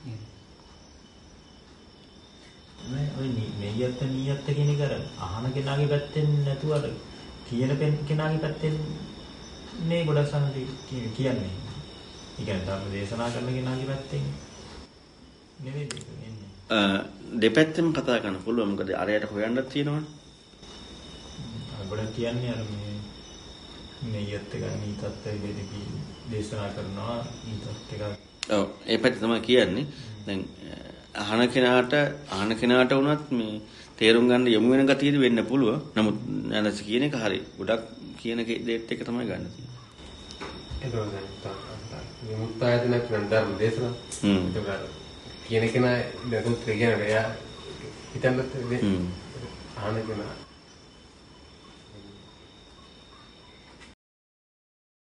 මේ ඔය නියත නියත කියන එක අහන කෙනාගේ පැත්තෙන් නැතුව අර කියන කෙනාගේ පැත්තෙන් මේ ගොඩක් සම්පති කියන්නේ. ඒ කියන්නේ ධර්ම දේශනා කරන කෙනාගේ පැත්තෙන් නෙවෙයි එන්නේ. දෙපැත්තෙම කතා කරන්න පුළුවන්. මොකද අරයට හොයන්නත් තියෙනවනේ. ගොඩක් කියන්නේ අර මේ නියත එක නියතත් වේදකී දේශනා කරනවා නියතත් එක. ඔව් ඒ පැත්ත තමයි කියන්නේ. දැන් අහන කෙනාට අහන කෙනාට වුණත් මේ තේරුම් ගන්න යොමු වෙන ගතියද වෙන්න පුළුවන්. නමුත් නැනස කියන එක හරි. ගොඩක් කියන දෙයත් එක තමයි ගන්න තියෙන්නේ. එතකොට විමුක්තායතන කියන ධර්ම දේශනා. හ්ම්. ඒක කියන කෙනා දරුත් කියන එයා හිතන්නත් අහන කෙනා